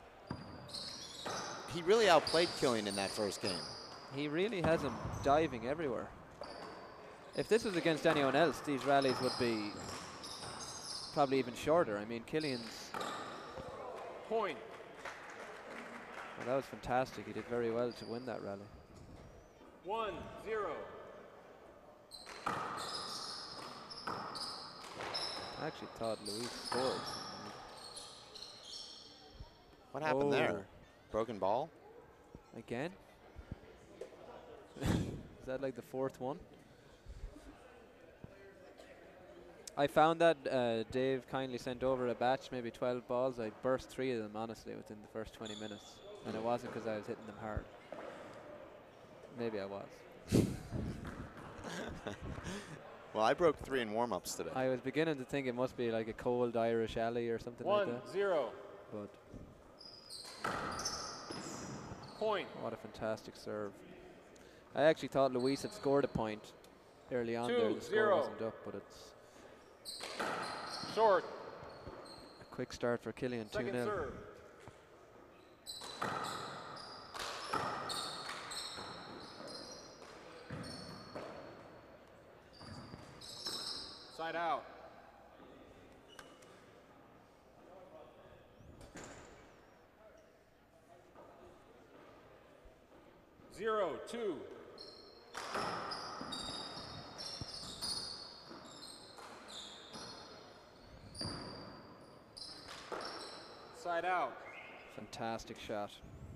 Speaker 1: He really outplayed Killian in that first game.
Speaker 4: He really has him diving everywhere. If this was against anyone else, these rallies would be probably even shorter. I mean, Killian's.
Speaker 5: Point.
Speaker 4: Well, that was fantastic. He did very well to win that rally.
Speaker 5: One, zero.
Speaker 4: I actually thought Luis scored.
Speaker 1: What happened
Speaker 4: Oh.
Speaker 1: there? Broken ball?
Speaker 4: Again? Is that like the fourth one? I found that uh, Dave kindly sent over a batch, maybe twelve balls. I burst three of them, honestly, within the first twenty minutes. And it wasn't because I was hitting them hard. Maybe I was.
Speaker 1: Well, I broke three in warm-ups today.
Speaker 4: I was beginning to think it must be like a cold Irish alley or something
Speaker 5: One,
Speaker 4: like that.
Speaker 5: zero.
Speaker 4: But
Speaker 5: Point.
Speaker 4: what a fantastic serve. I actually thought Luis had scored a point early on
Speaker 5: Two,
Speaker 4: there. The score
Speaker 5: zero.
Speaker 4: wasn't up, but it's
Speaker 5: Short.
Speaker 4: a quick start for Killian, two
Speaker 5: Second
Speaker 4: nil.
Speaker 5: serve. Side out. Zero, two. Side out.
Speaker 4: Fantastic shot.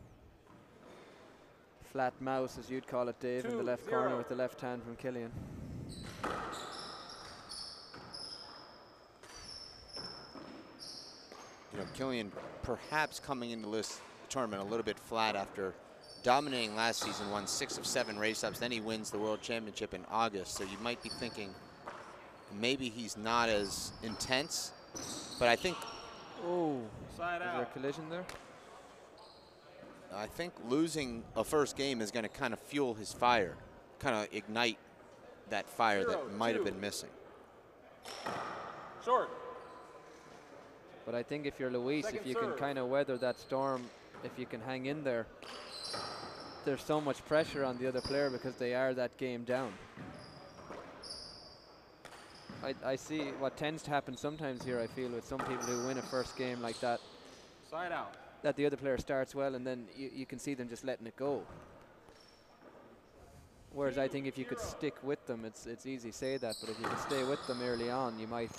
Speaker 4: Flat mouse, as you'd call it, Dave, in the
Speaker 5: Two,
Speaker 4: left
Speaker 5: zero.
Speaker 4: corner with the left hand from Killian.
Speaker 1: You know, Killian perhaps coming into this tournament a little bit flat after dominating last season, won six of seven race-ups. Then he wins the World Championship in August. So you might be thinking maybe he's not as intense. But I think...
Speaker 4: Oh,
Speaker 5: Side
Speaker 4: is there a
Speaker 5: out.
Speaker 4: collision there?
Speaker 1: I think losing a first game is going to kind of fuel his fire, kind of ignite that fire
Speaker 5: Zero,
Speaker 1: that might have
Speaker 5: two.
Speaker 1: been missing.
Speaker 5: Short.
Speaker 4: But I think if you're Luis,
Speaker 5: Second
Speaker 4: if you can
Speaker 5: serve.
Speaker 4: kind of weather that storm, if you can hang in there, there's so much pressure on the other player because they are that game down. I, I see what tends to happen sometimes here, I feel, with some people who win a first game like that,
Speaker 5: Side out.
Speaker 4: that the other player starts well and then you, you can see them just letting it go. Whereas I think if you could stick with them, it's it's easy to say that, but if you can stay with them early on, you might,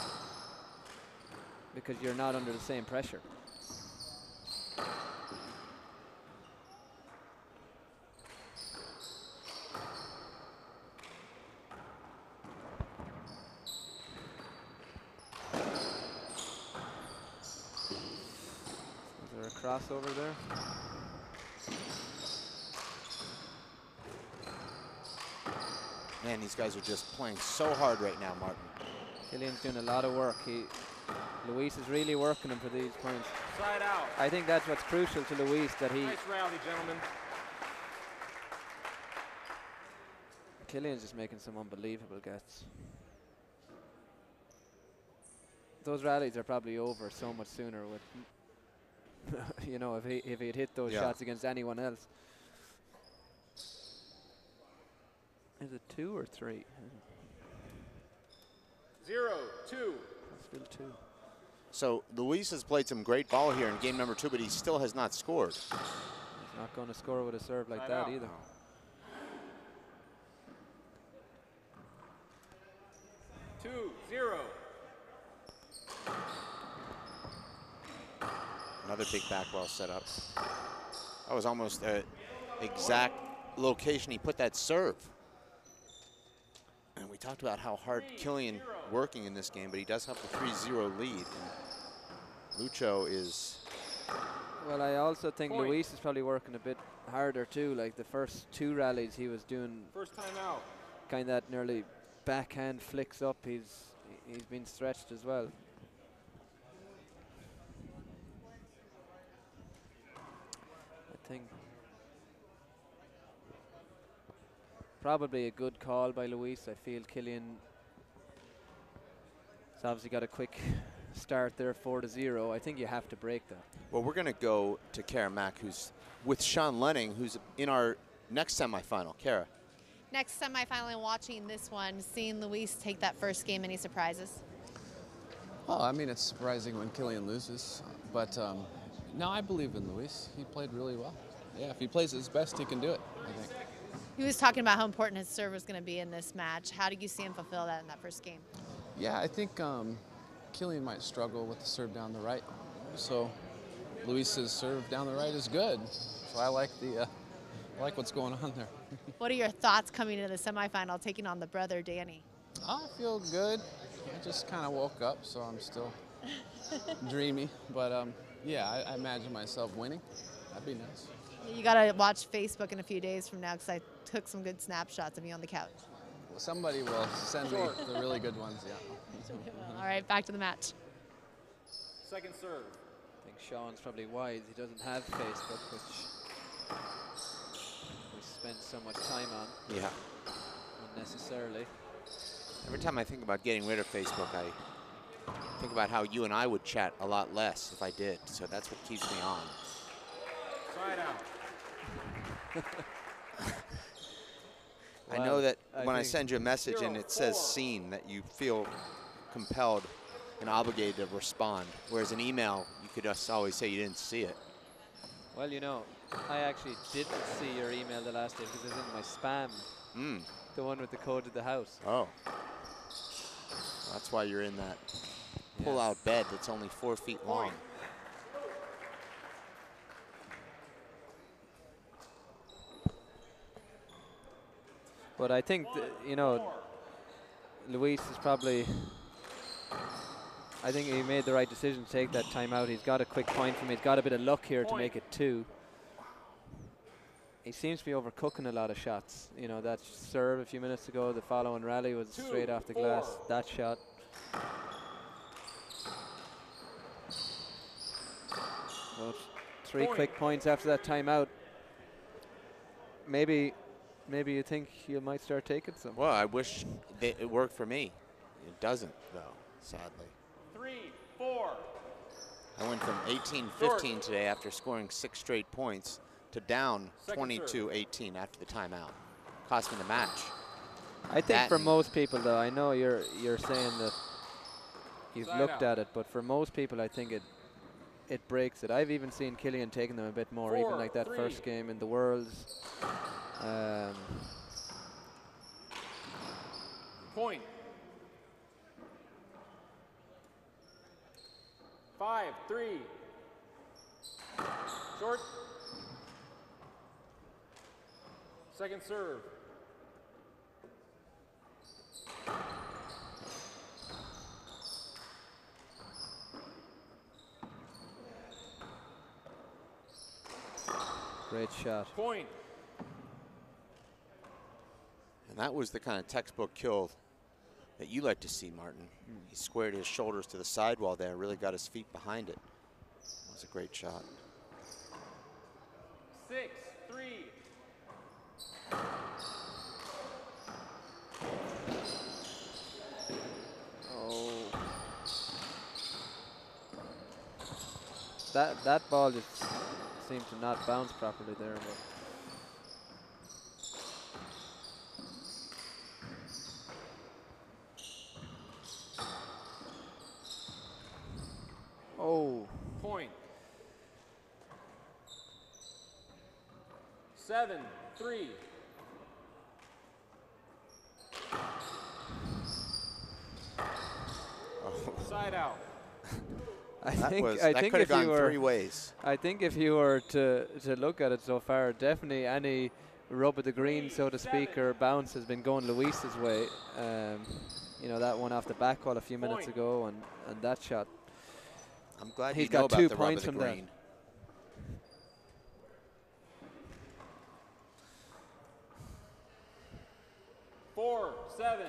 Speaker 4: because you're not under the same pressure. Is there a crossover there?
Speaker 1: Man, these guys are just playing so hard right now, Martin.
Speaker 4: Killian's doing a lot of work. He, Luis is really working him for these points.
Speaker 5: Side out.
Speaker 4: I think that's what's crucial to Luis, that he,
Speaker 5: Nice rally, gentlemen.
Speaker 4: Killian's just making some unbelievable gets. Those rallies are probably over so much sooner with, you know, if he if he had hit those
Speaker 1: Yeah.
Speaker 4: shots against anyone else. Is it two or three?
Speaker 5: Zero, two.
Speaker 4: Still two.
Speaker 1: So Luis has played some great ball here in game number two, but he still has not scored.
Speaker 4: He's not going to score with a serve like
Speaker 5: Side
Speaker 4: that
Speaker 5: out.
Speaker 4: either.
Speaker 5: Two, zero.
Speaker 1: Another big back well set up. That was almost the exact location he put that serve. And we talked about how hard Killian working in this game, but he does have the three zero lead. And Lucho is,
Speaker 4: Well, I also think
Speaker 5: Point.
Speaker 4: Luis is probably working a bit harder too. Like the first two rallies, he was doing
Speaker 5: First time out.
Speaker 4: kind of that nearly backhand flicks up. He's he's been stretched as well. I think probably a good call by Luis. I feel Killian has obviously got a quick start there, four to zero. I think you have to break that.
Speaker 1: well, we're going to go to Kara Mack, who's with Sean Lenning, who's in our next semifinal. Kara.
Speaker 2: Next semifinal and watching this one, seeing Luis take that first game, any surprises?
Speaker 8: Well, I mean, it's surprising when Killian loses, but um, no, I believe in Luis. He played really well. Yeah, if he plays his best, he can do it, I think.
Speaker 2: He was talking about how important his serve was going to be in this match. How did you see him fulfill that in that first game?
Speaker 8: Yeah, I think um, Killian might struggle with the serve down the right. So Luis's serve down the right is good. So I like the, uh, I like what's going on there.
Speaker 2: What are your thoughts coming into the semifinal, taking on the brother Danny?
Speaker 8: I feel good. I just kind of woke up, so I'm still dreamy. But um, yeah, I, I imagine myself winning. That'd be nice.
Speaker 2: You got to watch Facebook in a few days from now because I took some good snapshots of you on the couch.
Speaker 8: Somebody will send me the really good ones, yeah.
Speaker 2: All right, back to the match.
Speaker 5: Second serve.
Speaker 4: I think Sean's probably wise. He doesn't have Facebook, which we spent so much time on
Speaker 1: Yeah.
Speaker 4: unnecessarily.
Speaker 1: Every time I think about getting rid of Facebook, I think about how you and I would chat a lot less if I did. So that's what keeps me on.
Speaker 5: Side out.
Speaker 1: I
Speaker 4: Well,
Speaker 1: know that
Speaker 4: I
Speaker 1: when I
Speaker 4: think-
Speaker 1: send you a message and
Speaker 5: Zero,
Speaker 1: it says
Speaker 5: four.
Speaker 1: seen, that you feel compelled and obligated to respond. Whereas an email, you could just always say you didn't see it.
Speaker 4: Well, you know, I actually didn't see your email the last day because it was in my spam,
Speaker 1: Mm.
Speaker 4: the one with the code to the house.
Speaker 1: Oh. That's why you're in that pull-out bed that's only four feet long.
Speaker 4: But I think, th- you know, Luis is probably I think he made the right decision to take that timeout. He's got a quick point from it. He's got a bit of luck here
Speaker 5: Point.
Speaker 4: to make it two. He seems to be overcooking a lot of shots. You know, that serve a few minutes ago, the following rally was
Speaker 5: Two,
Speaker 4: straight off the
Speaker 5: four.
Speaker 4: glass. That shot. Well, three
Speaker 5: Point.
Speaker 4: quick points after that timeout. Maybe, maybe you think you might start taking some.
Speaker 1: Well, I wish they, it worked for me. It doesn't, though, sadly.
Speaker 5: Three, four.
Speaker 1: I went from eighteen fifteen today after scoring six straight points to down
Speaker 5: Second
Speaker 1: twenty-two eighteen after the timeout. Cost me the match.
Speaker 4: I think
Speaker 1: That
Speaker 4: for
Speaker 1: and-
Speaker 4: most people, though, I know you're you're saying that you've
Speaker 5: Side
Speaker 4: looked
Speaker 5: out.
Speaker 4: at it, but for most people, I think it it breaks it. I've even seen Killian taking them a bit more, even
Speaker 5: Four,
Speaker 4: like that
Speaker 5: three.
Speaker 4: first game in the Worlds. Um,
Speaker 5: Point. Five, three. Short. Second serve.
Speaker 4: great shot.
Speaker 5: Point.
Speaker 1: And that was the kind of textbook kill that you like to see, Martin. He squared his shoulders to the sidewall there, really got his feet behind it. That was a great shot.
Speaker 5: Six, three.
Speaker 4: Oh. That that ball just seemed to not bounce properly there. But oh.
Speaker 5: Point. Seven, three. Side out.
Speaker 4: I
Speaker 1: That
Speaker 4: think
Speaker 1: was
Speaker 4: I
Speaker 1: that
Speaker 4: think
Speaker 1: could
Speaker 4: if
Speaker 1: have
Speaker 4: you
Speaker 1: gone
Speaker 4: were
Speaker 1: three ways.
Speaker 4: I think if you were to to look at it so far, definitely any rub of the green, so to speak, or bounce has been going Luis's way. Um, you know, that one off the back wall a few minutes
Speaker 5: Point.
Speaker 4: ago, and and that shot.
Speaker 1: I'm glad
Speaker 4: He's
Speaker 1: you know
Speaker 4: got
Speaker 1: about
Speaker 4: two
Speaker 1: the rub
Speaker 4: points
Speaker 1: of the
Speaker 4: from that.
Speaker 1: green.
Speaker 5: Four, seven.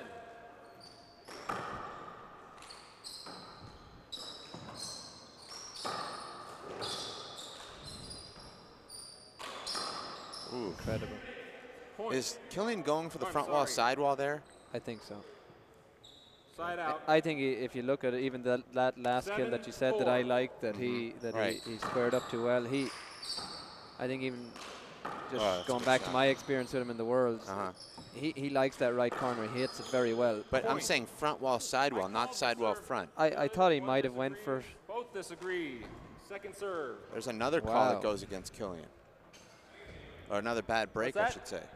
Speaker 1: Ooh.
Speaker 4: Incredible.
Speaker 5: Point.
Speaker 1: Is Killian going for the
Speaker 5: I'm
Speaker 1: front wall,
Speaker 5: sorry.
Speaker 1: sidewall there?
Speaker 4: I think so.
Speaker 5: Side out.
Speaker 4: I think i- if you look at it, even that, that last kill that you said that I
Speaker 5: Seven,
Speaker 4: liked, that he that
Speaker 1: Right.
Speaker 4: he, he squared up too well. He, I think even just
Speaker 1: Oh, that's a
Speaker 4: going
Speaker 1: good
Speaker 4: back
Speaker 1: shot.
Speaker 4: to my experience with him in the Worlds,
Speaker 1: Uh-huh.
Speaker 4: he he likes that right corner. He hits it very well.
Speaker 1: But I'm
Speaker 5: Point.
Speaker 1: saying front wall, sidewall, not sidewall front.
Speaker 4: I, I thought he
Speaker 5: One
Speaker 4: might have went for.
Speaker 5: disagree. Both disagree. Second serve.
Speaker 1: There's another call
Speaker 4: Wow.
Speaker 1: that goes against Killian. Or another bad break, I
Speaker 5: that?
Speaker 1: should say.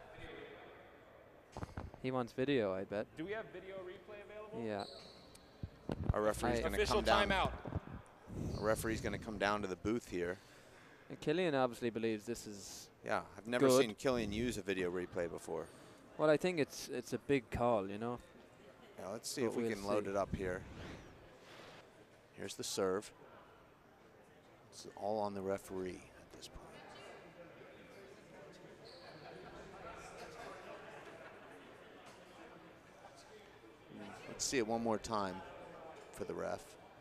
Speaker 4: He wants video, I bet.
Speaker 5: Do we have video replay available?
Speaker 4: Yeah.
Speaker 1: Our referee's
Speaker 4: I-
Speaker 1: going to
Speaker 5: Official
Speaker 1: come down.
Speaker 5: timeout.
Speaker 1: Our referee's going to come down to the booth here.
Speaker 4: And Killian obviously believes this is.
Speaker 1: Yeah, I've never
Speaker 4: Good.
Speaker 1: seen Killian use a video replay before.
Speaker 4: Well, I think it's it's a big call, you know.
Speaker 1: Yeah, let's see
Speaker 4: But
Speaker 1: if we
Speaker 4: we'll
Speaker 1: can load
Speaker 4: see.
Speaker 1: it up here. Here's the serve. It's all on the referee at this point. Let's see it one more time for the ref.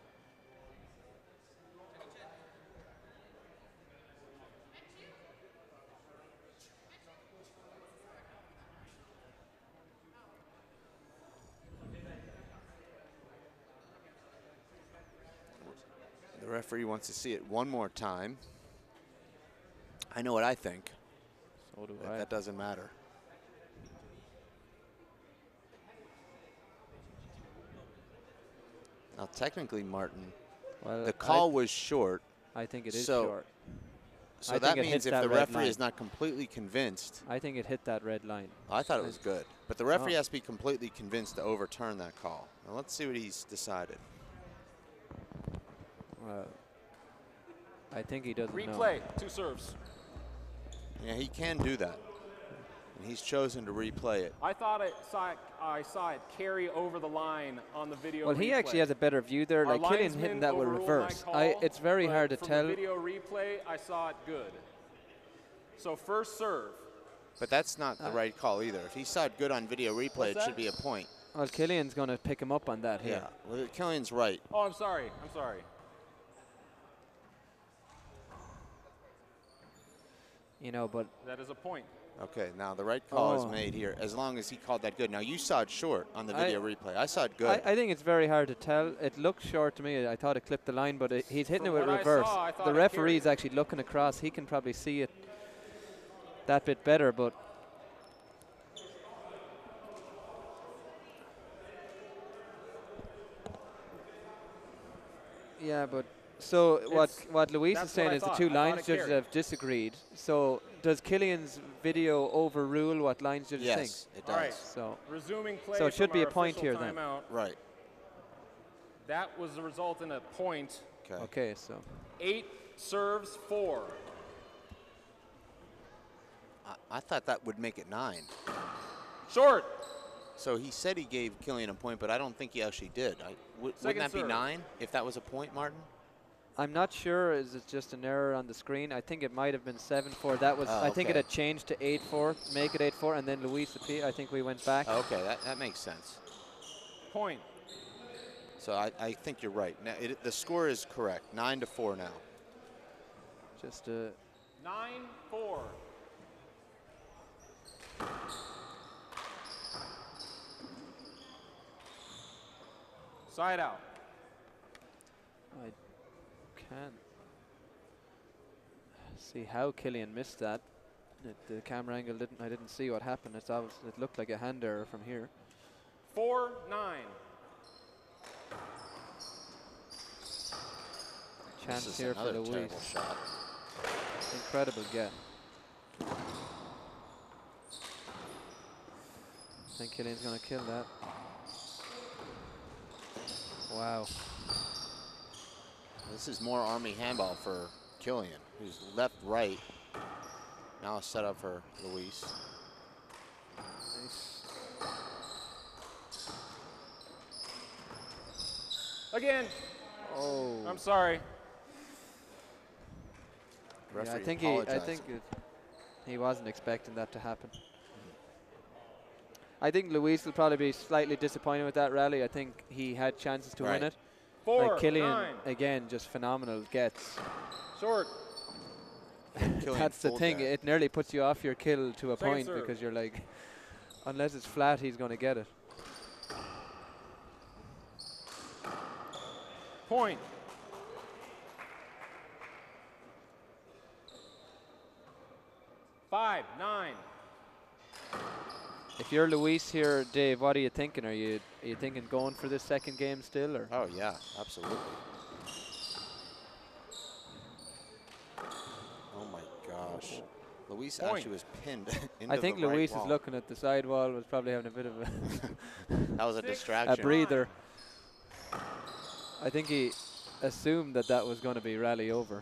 Speaker 1: The referee wants to see it one more time. I know what I think.
Speaker 4: So do
Speaker 1: But
Speaker 4: I.
Speaker 1: that doesn't matter. Now, technically, Martin,
Speaker 4: Well,
Speaker 1: the call
Speaker 4: I,
Speaker 1: was short,
Speaker 4: I think it is
Speaker 1: so-
Speaker 4: short.
Speaker 1: so
Speaker 4: I
Speaker 1: that
Speaker 4: think it
Speaker 1: means
Speaker 4: hits
Speaker 1: if
Speaker 4: that
Speaker 1: the
Speaker 4: red
Speaker 1: referee
Speaker 4: line.
Speaker 1: is not completely convinced,
Speaker 4: I think it hit that red line.
Speaker 1: I thought it was good. But the referee
Speaker 4: Oh.
Speaker 1: has to be completely convinced to overturn that call. Now, let's see what he's decided.
Speaker 4: Well, I think he doesn't know.
Speaker 5: Replay. Two serves.
Speaker 1: Yeah, he can do that. And he's chosen to replay it.
Speaker 5: I thought I saw it, I saw it carry over the line on the video
Speaker 4: Well,
Speaker 5: replay.
Speaker 4: he actually has a better view there.
Speaker 5: Our
Speaker 4: Like Killian
Speaker 5: linesman
Speaker 4: hitting that with
Speaker 5: overruled my
Speaker 4: reverse.
Speaker 5: call,
Speaker 4: I, it's very
Speaker 5: but
Speaker 4: hard to
Speaker 5: from
Speaker 4: tell.
Speaker 5: the video replay, I saw it good. So first serve.
Speaker 1: But that's not the
Speaker 4: Uh,
Speaker 1: right call either. If he saw it good on video replay,
Speaker 5: What's
Speaker 1: it
Speaker 5: that?
Speaker 1: should be a point.
Speaker 4: Well, Killian's going to pick him up on that here.
Speaker 1: Yeah, well, Killian's right.
Speaker 5: Oh, I'm sorry. I'm sorry.
Speaker 4: You know, but
Speaker 5: That is a point.
Speaker 1: Okay, now the right call
Speaker 4: Oh.
Speaker 1: is made here, as long as he called that good. Now, you saw it short on the
Speaker 4: I-
Speaker 1: video replay. I saw it
Speaker 4: I,
Speaker 1: good.
Speaker 4: I think it's very hard to tell. It looked short to me. I thought it clipped the line, but it, he's hitting
Speaker 5: From
Speaker 4: it with
Speaker 5: what I
Speaker 4: reverse.
Speaker 5: saw, I thought
Speaker 4: The
Speaker 5: it
Speaker 4: referee's
Speaker 5: carried.
Speaker 4: actually looking across. He can probably see it that bit better, but yeah, but so what
Speaker 5: It's-
Speaker 4: what Luis is
Speaker 5: that's what
Speaker 4: saying
Speaker 5: I
Speaker 4: is the
Speaker 5: thought.
Speaker 4: two
Speaker 5: I thought
Speaker 4: lines
Speaker 5: it
Speaker 4: judges
Speaker 5: carried.
Speaker 4: have disagreed. So does Killian's video overrule what lines judges think?
Speaker 1: yes, it does.
Speaker 5: All right.
Speaker 4: So
Speaker 5: Resuming play
Speaker 4: So it should
Speaker 5: from
Speaker 4: be a
Speaker 5: our
Speaker 4: point
Speaker 5: official
Speaker 4: here then.
Speaker 5: timeout.
Speaker 1: Right.
Speaker 5: That was the result in a point.
Speaker 1: Okay.
Speaker 4: okay, so
Speaker 5: Eight serves, four.
Speaker 1: I, I thought that would make it nine.
Speaker 5: Short.
Speaker 1: So he said he gave Killian a point, but I don't think he actually did. I, w
Speaker 5: Second
Speaker 1: wouldn't that
Speaker 5: serve.
Speaker 1: be nine if that was a point, Martin?
Speaker 4: I'm not sure. Is it just an error on the screen? I think it might have been seven four. That was.
Speaker 1: Oh,
Speaker 4: I think it
Speaker 1: okay.
Speaker 4: had changed to eight four. Make it eight four, and then Luis appeal. I think we went back.
Speaker 1: Okay, that, that makes sense.
Speaker 5: Point.
Speaker 1: So I, I think you're right. Now it, the score is correct. Nine to four now.
Speaker 4: Just uh,
Speaker 5: Nine, four. Side out.
Speaker 4: I can't see how Killian missed that. It, the camera angle didn't. I didn't see what happened. It's obvious, it looked like a hand error from here.
Speaker 5: Four, nine.
Speaker 1: This
Speaker 4: Chance
Speaker 1: is
Speaker 4: here for
Speaker 1: another
Speaker 4: Luis.
Speaker 1: terrible shot.
Speaker 4: Incredible get. I think Killian's going to kill that. Wow.
Speaker 1: This is more Army handball for Killian, who's left, right. Now set up for Luis.
Speaker 4: Nice.
Speaker 5: Again.
Speaker 4: Oh.
Speaker 5: I'm sorry.
Speaker 4: Yeah, I
Speaker 1: Referee
Speaker 4: think he. I
Speaker 1: apologized.
Speaker 4: think it, he wasn't expecting that to happen. I think Luis will probably be slightly disappointed with that rally. I think he had chances to
Speaker 1: Right.
Speaker 4: win it.
Speaker 5: Four,
Speaker 4: like Killian,
Speaker 5: nine.
Speaker 4: again, just phenomenal gets.
Speaker 5: Short.
Speaker 1: Killian
Speaker 4: That's the
Speaker 1: fooled
Speaker 4: thing.
Speaker 1: that.
Speaker 4: It nearly puts you off your kill to a
Speaker 5: Second
Speaker 4: point
Speaker 5: serve.
Speaker 4: because you're like, unless it's flat, he's going to get it.
Speaker 5: Point. Five, nine.
Speaker 4: If you're Luis here, Dave, what are you thinking? Are you are you thinking going for this second game still, or?
Speaker 1: Oh yeah, absolutely. Oh my gosh. Luis
Speaker 5: Point.
Speaker 1: actually was pinned into
Speaker 4: I think
Speaker 1: the right
Speaker 4: Luis
Speaker 1: wall.
Speaker 4: is looking at the sidewall, was probably having a bit of a,
Speaker 1: That was a
Speaker 5: Six.
Speaker 1: distraction.
Speaker 4: a breather. I think he assumed that that was going to be rally over.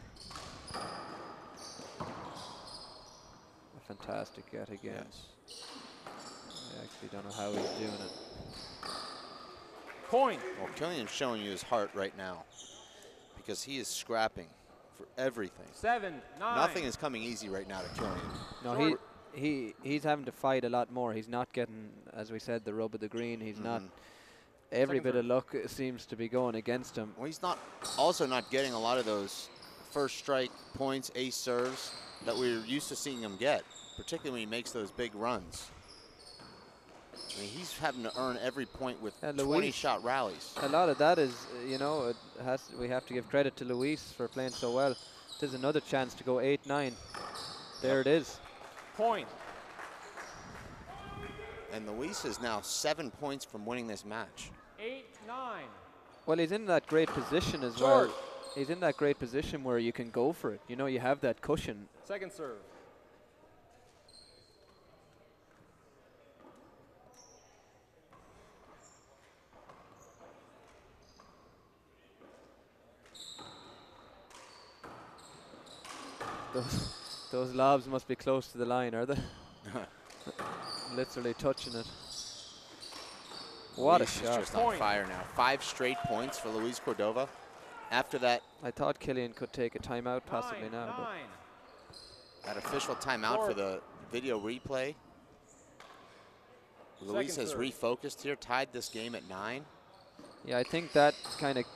Speaker 4: A fantastic get again.
Speaker 1: Yes.
Speaker 4: I actually don't know how he's doing it.
Speaker 5: Point.
Speaker 1: Well, Killian's showing you his heart right now because he is scrapping for everything.
Speaker 5: Seven, nine.
Speaker 1: Nothing is coming easy right now to Killian.
Speaker 4: No,
Speaker 5: Short.
Speaker 4: he he he's having to fight a lot more. He's not getting, as we said, the rub of the green. He's not.
Speaker 1: Mhm.
Speaker 4: Every
Speaker 5: Second
Speaker 4: bit of
Speaker 5: serve.
Speaker 4: luck uh, seems to be going against him.
Speaker 1: Well, he's not also not getting a lot of those first strike points, ace serves that we're used to seeing him get, particularly when he makes those big runs. I mean, he's having to earn every point with
Speaker 4: And
Speaker 1: twenty
Speaker 4: Luis-
Speaker 1: shot rallies.
Speaker 4: A lot of that is, uh, you know, it has. We have to give credit to Luis for playing so well. There's another chance to go eight nine. There it is.
Speaker 5: Point.
Speaker 1: And Luis is now seven points from winning this match.
Speaker 5: Eight, nine.
Speaker 4: Well, he's in that great position as
Speaker 5: Short.
Speaker 4: well. He's in that great position where you can go for it. You know, you have that cushion.
Speaker 5: Second serve.
Speaker 4: Those, those lobs must be close to the line, are they? Literally touching it. What
Speaker 1: Luis
Speaker 4: a
Speaker 1: is
Speaker 4: shot.
Speaker 1: just on fire now. Five straight points for Luis Cordova. After that,
Speaker 4: I thought Killian could take a timeout possibly
Speaker 5: Nine,
Speaker 4: now.
Speaker 5: nine.
Speaker 1: that official timeout for
Speaker 5: Short.
Speaker 1: the video replay. Luis
Speaker 5: Second
Speaker 1: has
Speaker 5: serve.
Speaker 1: refocused here, tied this game at nine.
Speaker 4: But yeah, I think that kind of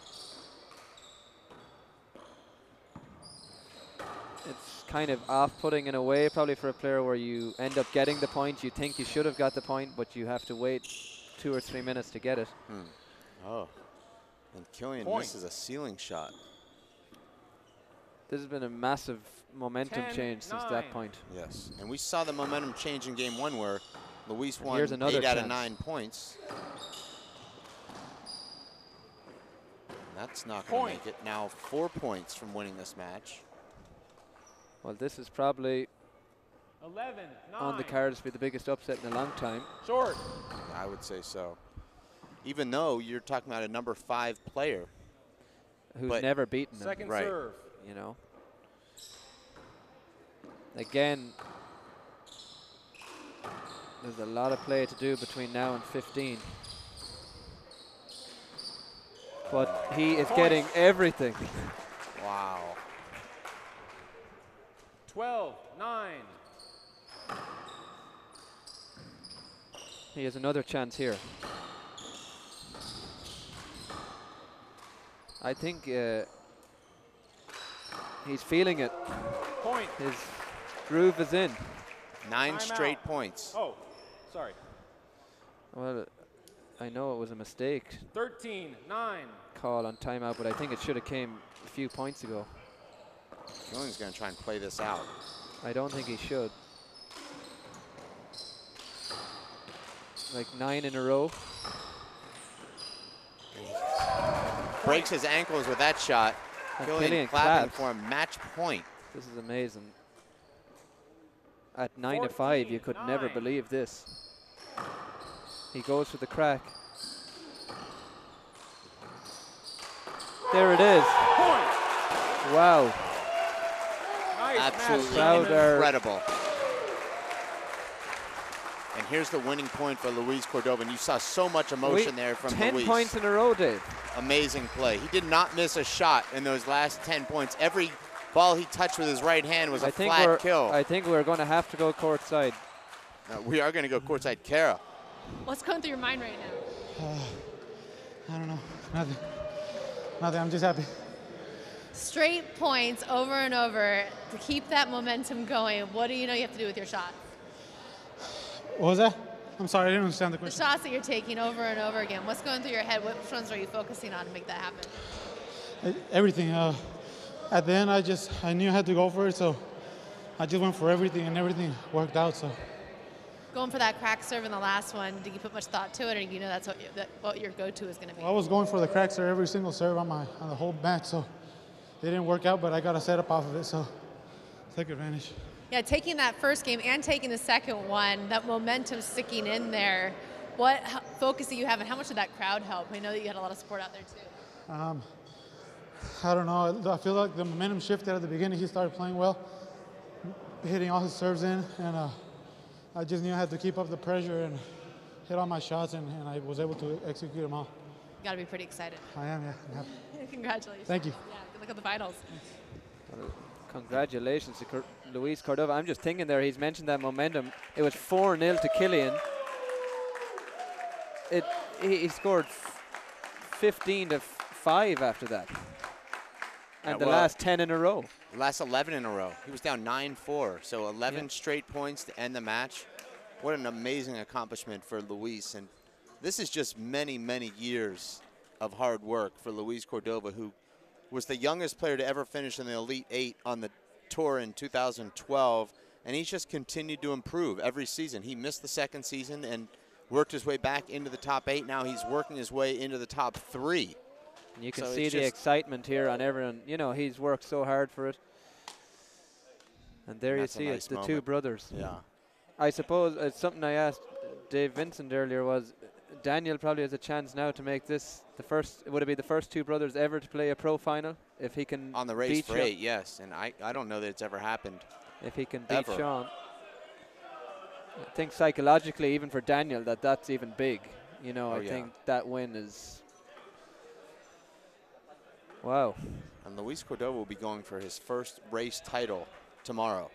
Speaker 4: it's kind of off-putting in a way, probably for a player where you end up getting the point. You think you should have got the point, but you have to wait two or three minutes to get it.
Speaker 1: Hmm. Oh. And Killian
Speaker 5: Point.
Speaker 1: misses a ceiling shot.
Speaker 4: This has been a massive momentum
Speaker 5: Ten,
Speaker 4: change since
Speaker 5: nine.
Speaker 4: that point.
Speaker 1: Yes. And we saw the momentum change in game one where Luis won
Speaker 4: Here's another
Speaker 1: eight out of
Speaker 4: chance.
Speaker 1: nine points. That's not going to
Speaker 5: Point.
Speaker 1: make it. Now four points from winning this match.
Speaker 4: Well, this is probably
Speaker 5: eleven, nine.
Speaker 4: on the cards to be the biggest upset in a long time.
Speaker 5: Short.
Speaker 1: I would say so. Even though you're talking about a number five player.
Speaker 4: Who's
Speaker 1: But-
Speaker 4: never beaten him,
Speaker 5: Second
Speaker 1: Right.
Speaker 5: serve.
Speaker 4: you know. Again, there's a lot of play to do between now and fifteen. But he is
Speaker 5: Point.
Speaker 4: getting everything.
Speaker 1: Wow.
Speaker 5: twelve, nine.
Speaker 4: He has another chance here. I think uh, he's feeling it.
Speaker 5: Point.
Speaker 4: His groove is in.
Speaker 1: Nine
Speaker 5: Timeout.
Speaker 1: straight points.
Speaker 5: Oh, sorry.
Speaker 4: Well, I know it was a mistake
Speaker 5: thirteen, nine.
Speaker 4: call on timeout, but I think it should have came a few points ago.
Speaker 1: Killian's going to try and play this out.
Speaker 4: I don't think he should. Like nine in a row.
Speaker 1: Breaks his ankles with that shot.
Speaker 4: And
Speaker 1: Killian
Speaker 4: Killian
Speaker 1: clapping
Speaker 4: claps.
Speaker 1: for a match point.
Speaker 4: This is amazing. At nine to five, you could never
Speaker 5: nine.
Speaker 4: believe this. He goes for the crack. There it is.
Speaker 5: Point.
Speaker 4: Wow.
Speaker 5: Nice
Speaker 1: Absolutely
Speaker 4: Crowd are-
Speaker 1: incredible. And here's the winning point for Luis Cordova. And you saw so much emotion
Speaker 4: We-
Speaker 1: there from
Speaker 4: ten
Speaker 1: Luis.
Speaker 4: points in a row, Dave.
Speaker 1: Amazing play. He did not miss a shot in those last ten points. Every ball he touched with his right hand was a
Speaker 4: I think
Speaker 1: flat
Speaker 4: we're.
Speaker 1: kill.
Speaker 4: I think we're going to have to go courtside.
Speaker 1: Uh, we are going to go courtside. Kara.
Speaker 2: What's going through your mind right now?
Speaker 3: I don't know. Nothing. Nothing. I'm just happy.
Speaker 2: Straight points over and over to keep that momentum going. What do you know you have to do with your shot?
Speaker 3: What was that? I'm sorry, I didn't understand the
Speaker 2: The
Speaker 3: question.
Speaker 2: shots that you're taking over and over again. What's going through your head? Which ones are you focusing on to make that happen?
Speaker 3: E- Everything. Uh, at the end, I just I knew I had to go for it, so I just went for everything, and everything worked out. So
Speaker 2: Going for that crack serve in the last one, did you put much thought to it, or do you know that's what, you, that, what your go-to is going to be?
Speaker 3: well, I was going for the crack serve every single serve on my on the whole match, so it didn't work out, but I got a setup off of it, so took advantage.
Speaker 2: Yeah, taking that first game and taking the second one, that momentum sticking in there. What h- focus do you have, and how much did that crowd help? I know that you had a lot of support out there too.
Speaker 3: Um, I don't know. I feel like the momentum shifted at the beginning. He started playing well, hitting all his serves in, and uh, I just knew I had to keep up the pressure and hit all my shots, and, and I was able to execute them all.
Speaker 2: You got to be pretty excited.
Speaker 3: I am, yeah. I'm happy.
Speaker 2: Congratulations.
Speaker 3: Thank you.
Speaker 2: Yeah, good luck at the finals.
Speaker 4: Well, congratulations to Cor- Luis Cordova. I'm just thinking there, he's mentioned that momentum. It was four nil to Killian. It, he, he scored f- fifteen to f- five after that. And
Speaker 1: Yeah,
Speaker 4: the
Speaker 1: well-
Speaker 4: last ten in a row.
Speaker 1: Last eleven in a row. He was down nine four, so eleven
Speaker 4: Yeah.
Speaker 1: straight points to end the match. What an amazing accomplishment for Luis. And this is just many, many years of hard work for Luis Cordova, who was the youngest player to ever finish in the Elite Eight on the tour in two thousand twelve. And he's just continued to improve every season. He missed the second season and worked his way back into the top eight. Now he's working his way into the top three.
Speaker 4: And you can
Speaker 1: So
Speaker 4: see
Speaker 1: it's
Speaker 4: the
Speaker 1: just-
Speaker 4: excitement here on everyone. You know, he's worked so hard for it. And there
Speaker 1: And
Speaker 4: you
Speaker 1: that's a
Speaker 4: see
Speaker 1: nice
Speaker 4: it, the two
Speaker 1: moment.
Speaker 4: brothers.
Speaker 1: Yeah.
Speaker 4: I suppose it's something I asked Dave Vincent earlier was Daniel probably has a chance now to make this the first. Would it be the first two brothers ever to play a pro final if he can
Speaker 1: On the race
Speaker 4: beat
Speaker 1: for
Speaker 4: Sha-
Speaker 1: eight, yes. And I, I don't know that it's ever happened.
Speaker 4: if he can beat
Speaker 1: Ever.
Speaker 4: Sean. I think psychologically, even for Daniel, that that's even big. You know,
Speaker 1: Oh,
Speaker 4: I
Speaker 1: yeah.
Speaker 4: think that win is. Wow.
Speaker 1: And Luis Cordova will be going for his first race title tomorrow.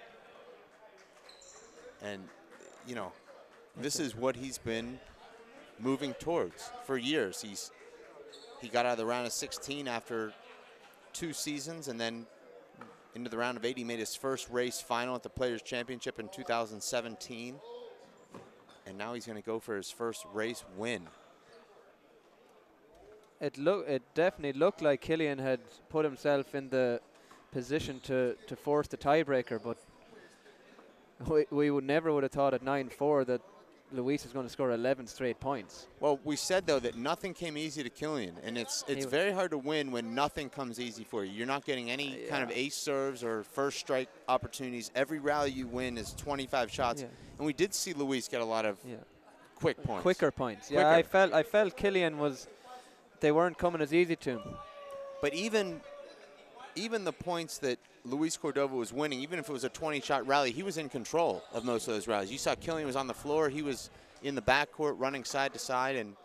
Speaker 1: And, you know, this is what he's been moving towards for years. He's he got out of the round of sixteen after two seasons, and then into the round of eight. He made his first race final at the Players' Championship in two thousand seventeen. And now he's going to go for his first race win.
Speaker 4: It look it definitely looked like Killian had put himself in the position to, to force the tiebreaker, but we, we would never would have thought at nine four that Luis is going to score eleven straight points.
Speaker 1: Well, we said, though, that nothing came easy to Killian, and it's it's
Speaker 4: He-
Speaker 1: very hard to win when nothing comes easy for you. You're not getting any kind of
Speaker 4: Yeah.
Speaker 1: ace serves or first strike opportunities. Every rally you win is twenty-five shots,
Speaker 4: Yeah.
Speaker 1: and we did see Luis get a lot of
Speaker 4: Yeah.
Speaker 1: quick points.
Speaker 4: Quicker points. Yeah,
Speaker 1: Quicker.
Speaker 4: I felt I felt Killian was they weren't coming as easy to him.
Speaker 1: But even even the points that Luis Cordova was winning, even if it was a twenty-shot rally, he was in control of most of those rallies. You saw Killian was on the floor. He was in the backcourt running side to side, and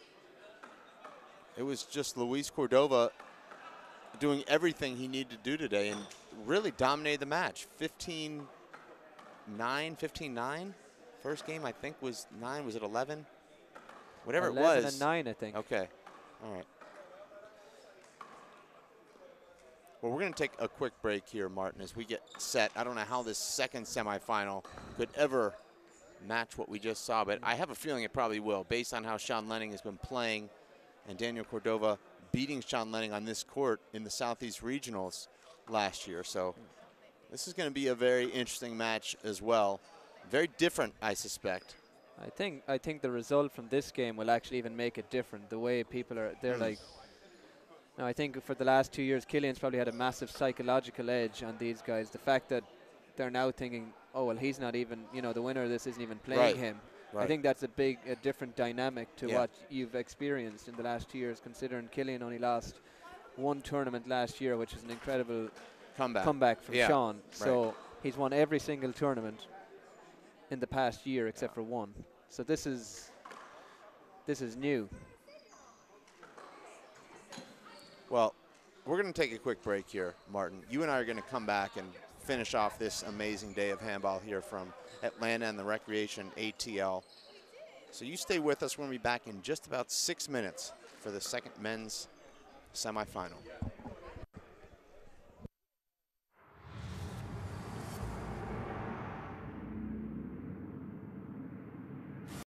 Speaker 1: it was just Luis Cordova doing everything he needed to do today and really dominated the match. fifteen nine, fifteen nine. First game, I think, was nine. Was it eleven? Whatever it
Speaker 4: eleven
Speaker 1: was.
Speaker 4: and nine, I think.
Speaker 1: Okay. All right. Well, we're going to take a quick break here, Martin, as we get set. I don't know how this second semifinal could ever match what we just saw, but I have a feeling it probably will, based on how Sean Lenning has been playing and Daniel Cordova beating Sean Lenning on this court in the Southeast Regionals last year. So this is going to be a very interesting match as well. Very different, I suspect.
Speaker 4: I think I think the result from this game will actually even make it different. The way people are, they're
Speaker 1: Mm.
Speaker 4: like. Now I think for the last two years, Killian's probably had a massive psychological edge on these guys. The fact that they're now thinking, oh well, he's not even, you know, the winner of this isn't even playing
Speaker 1: Right.
Speaker 4: him.
Speaker 1: Right.
Speaker 4: I think that's a big, a different dynamic to
Speaker 1: Yeah.
Speaker 4: what you've experienced in the last two years. Considering Killian only lost one tournament last year, which is an incredible
Speaker 1: Comeback.
Speaker 4: comeback from
Speaker 1: Yeah.
Speaker 4: Sean. So
Speaker 1: Right.
Speaker 4: he's won every single tournament in the past year except for one. So this is this is new.
Speaker 1: Well, we're going to take a quick break here, Martin. You and I are going to come back and finish off this amazing day of handball here from Atlanta and the Recreation A T L. So you stay with us. We're going to be back in just about six minutes for the second men's semifinal.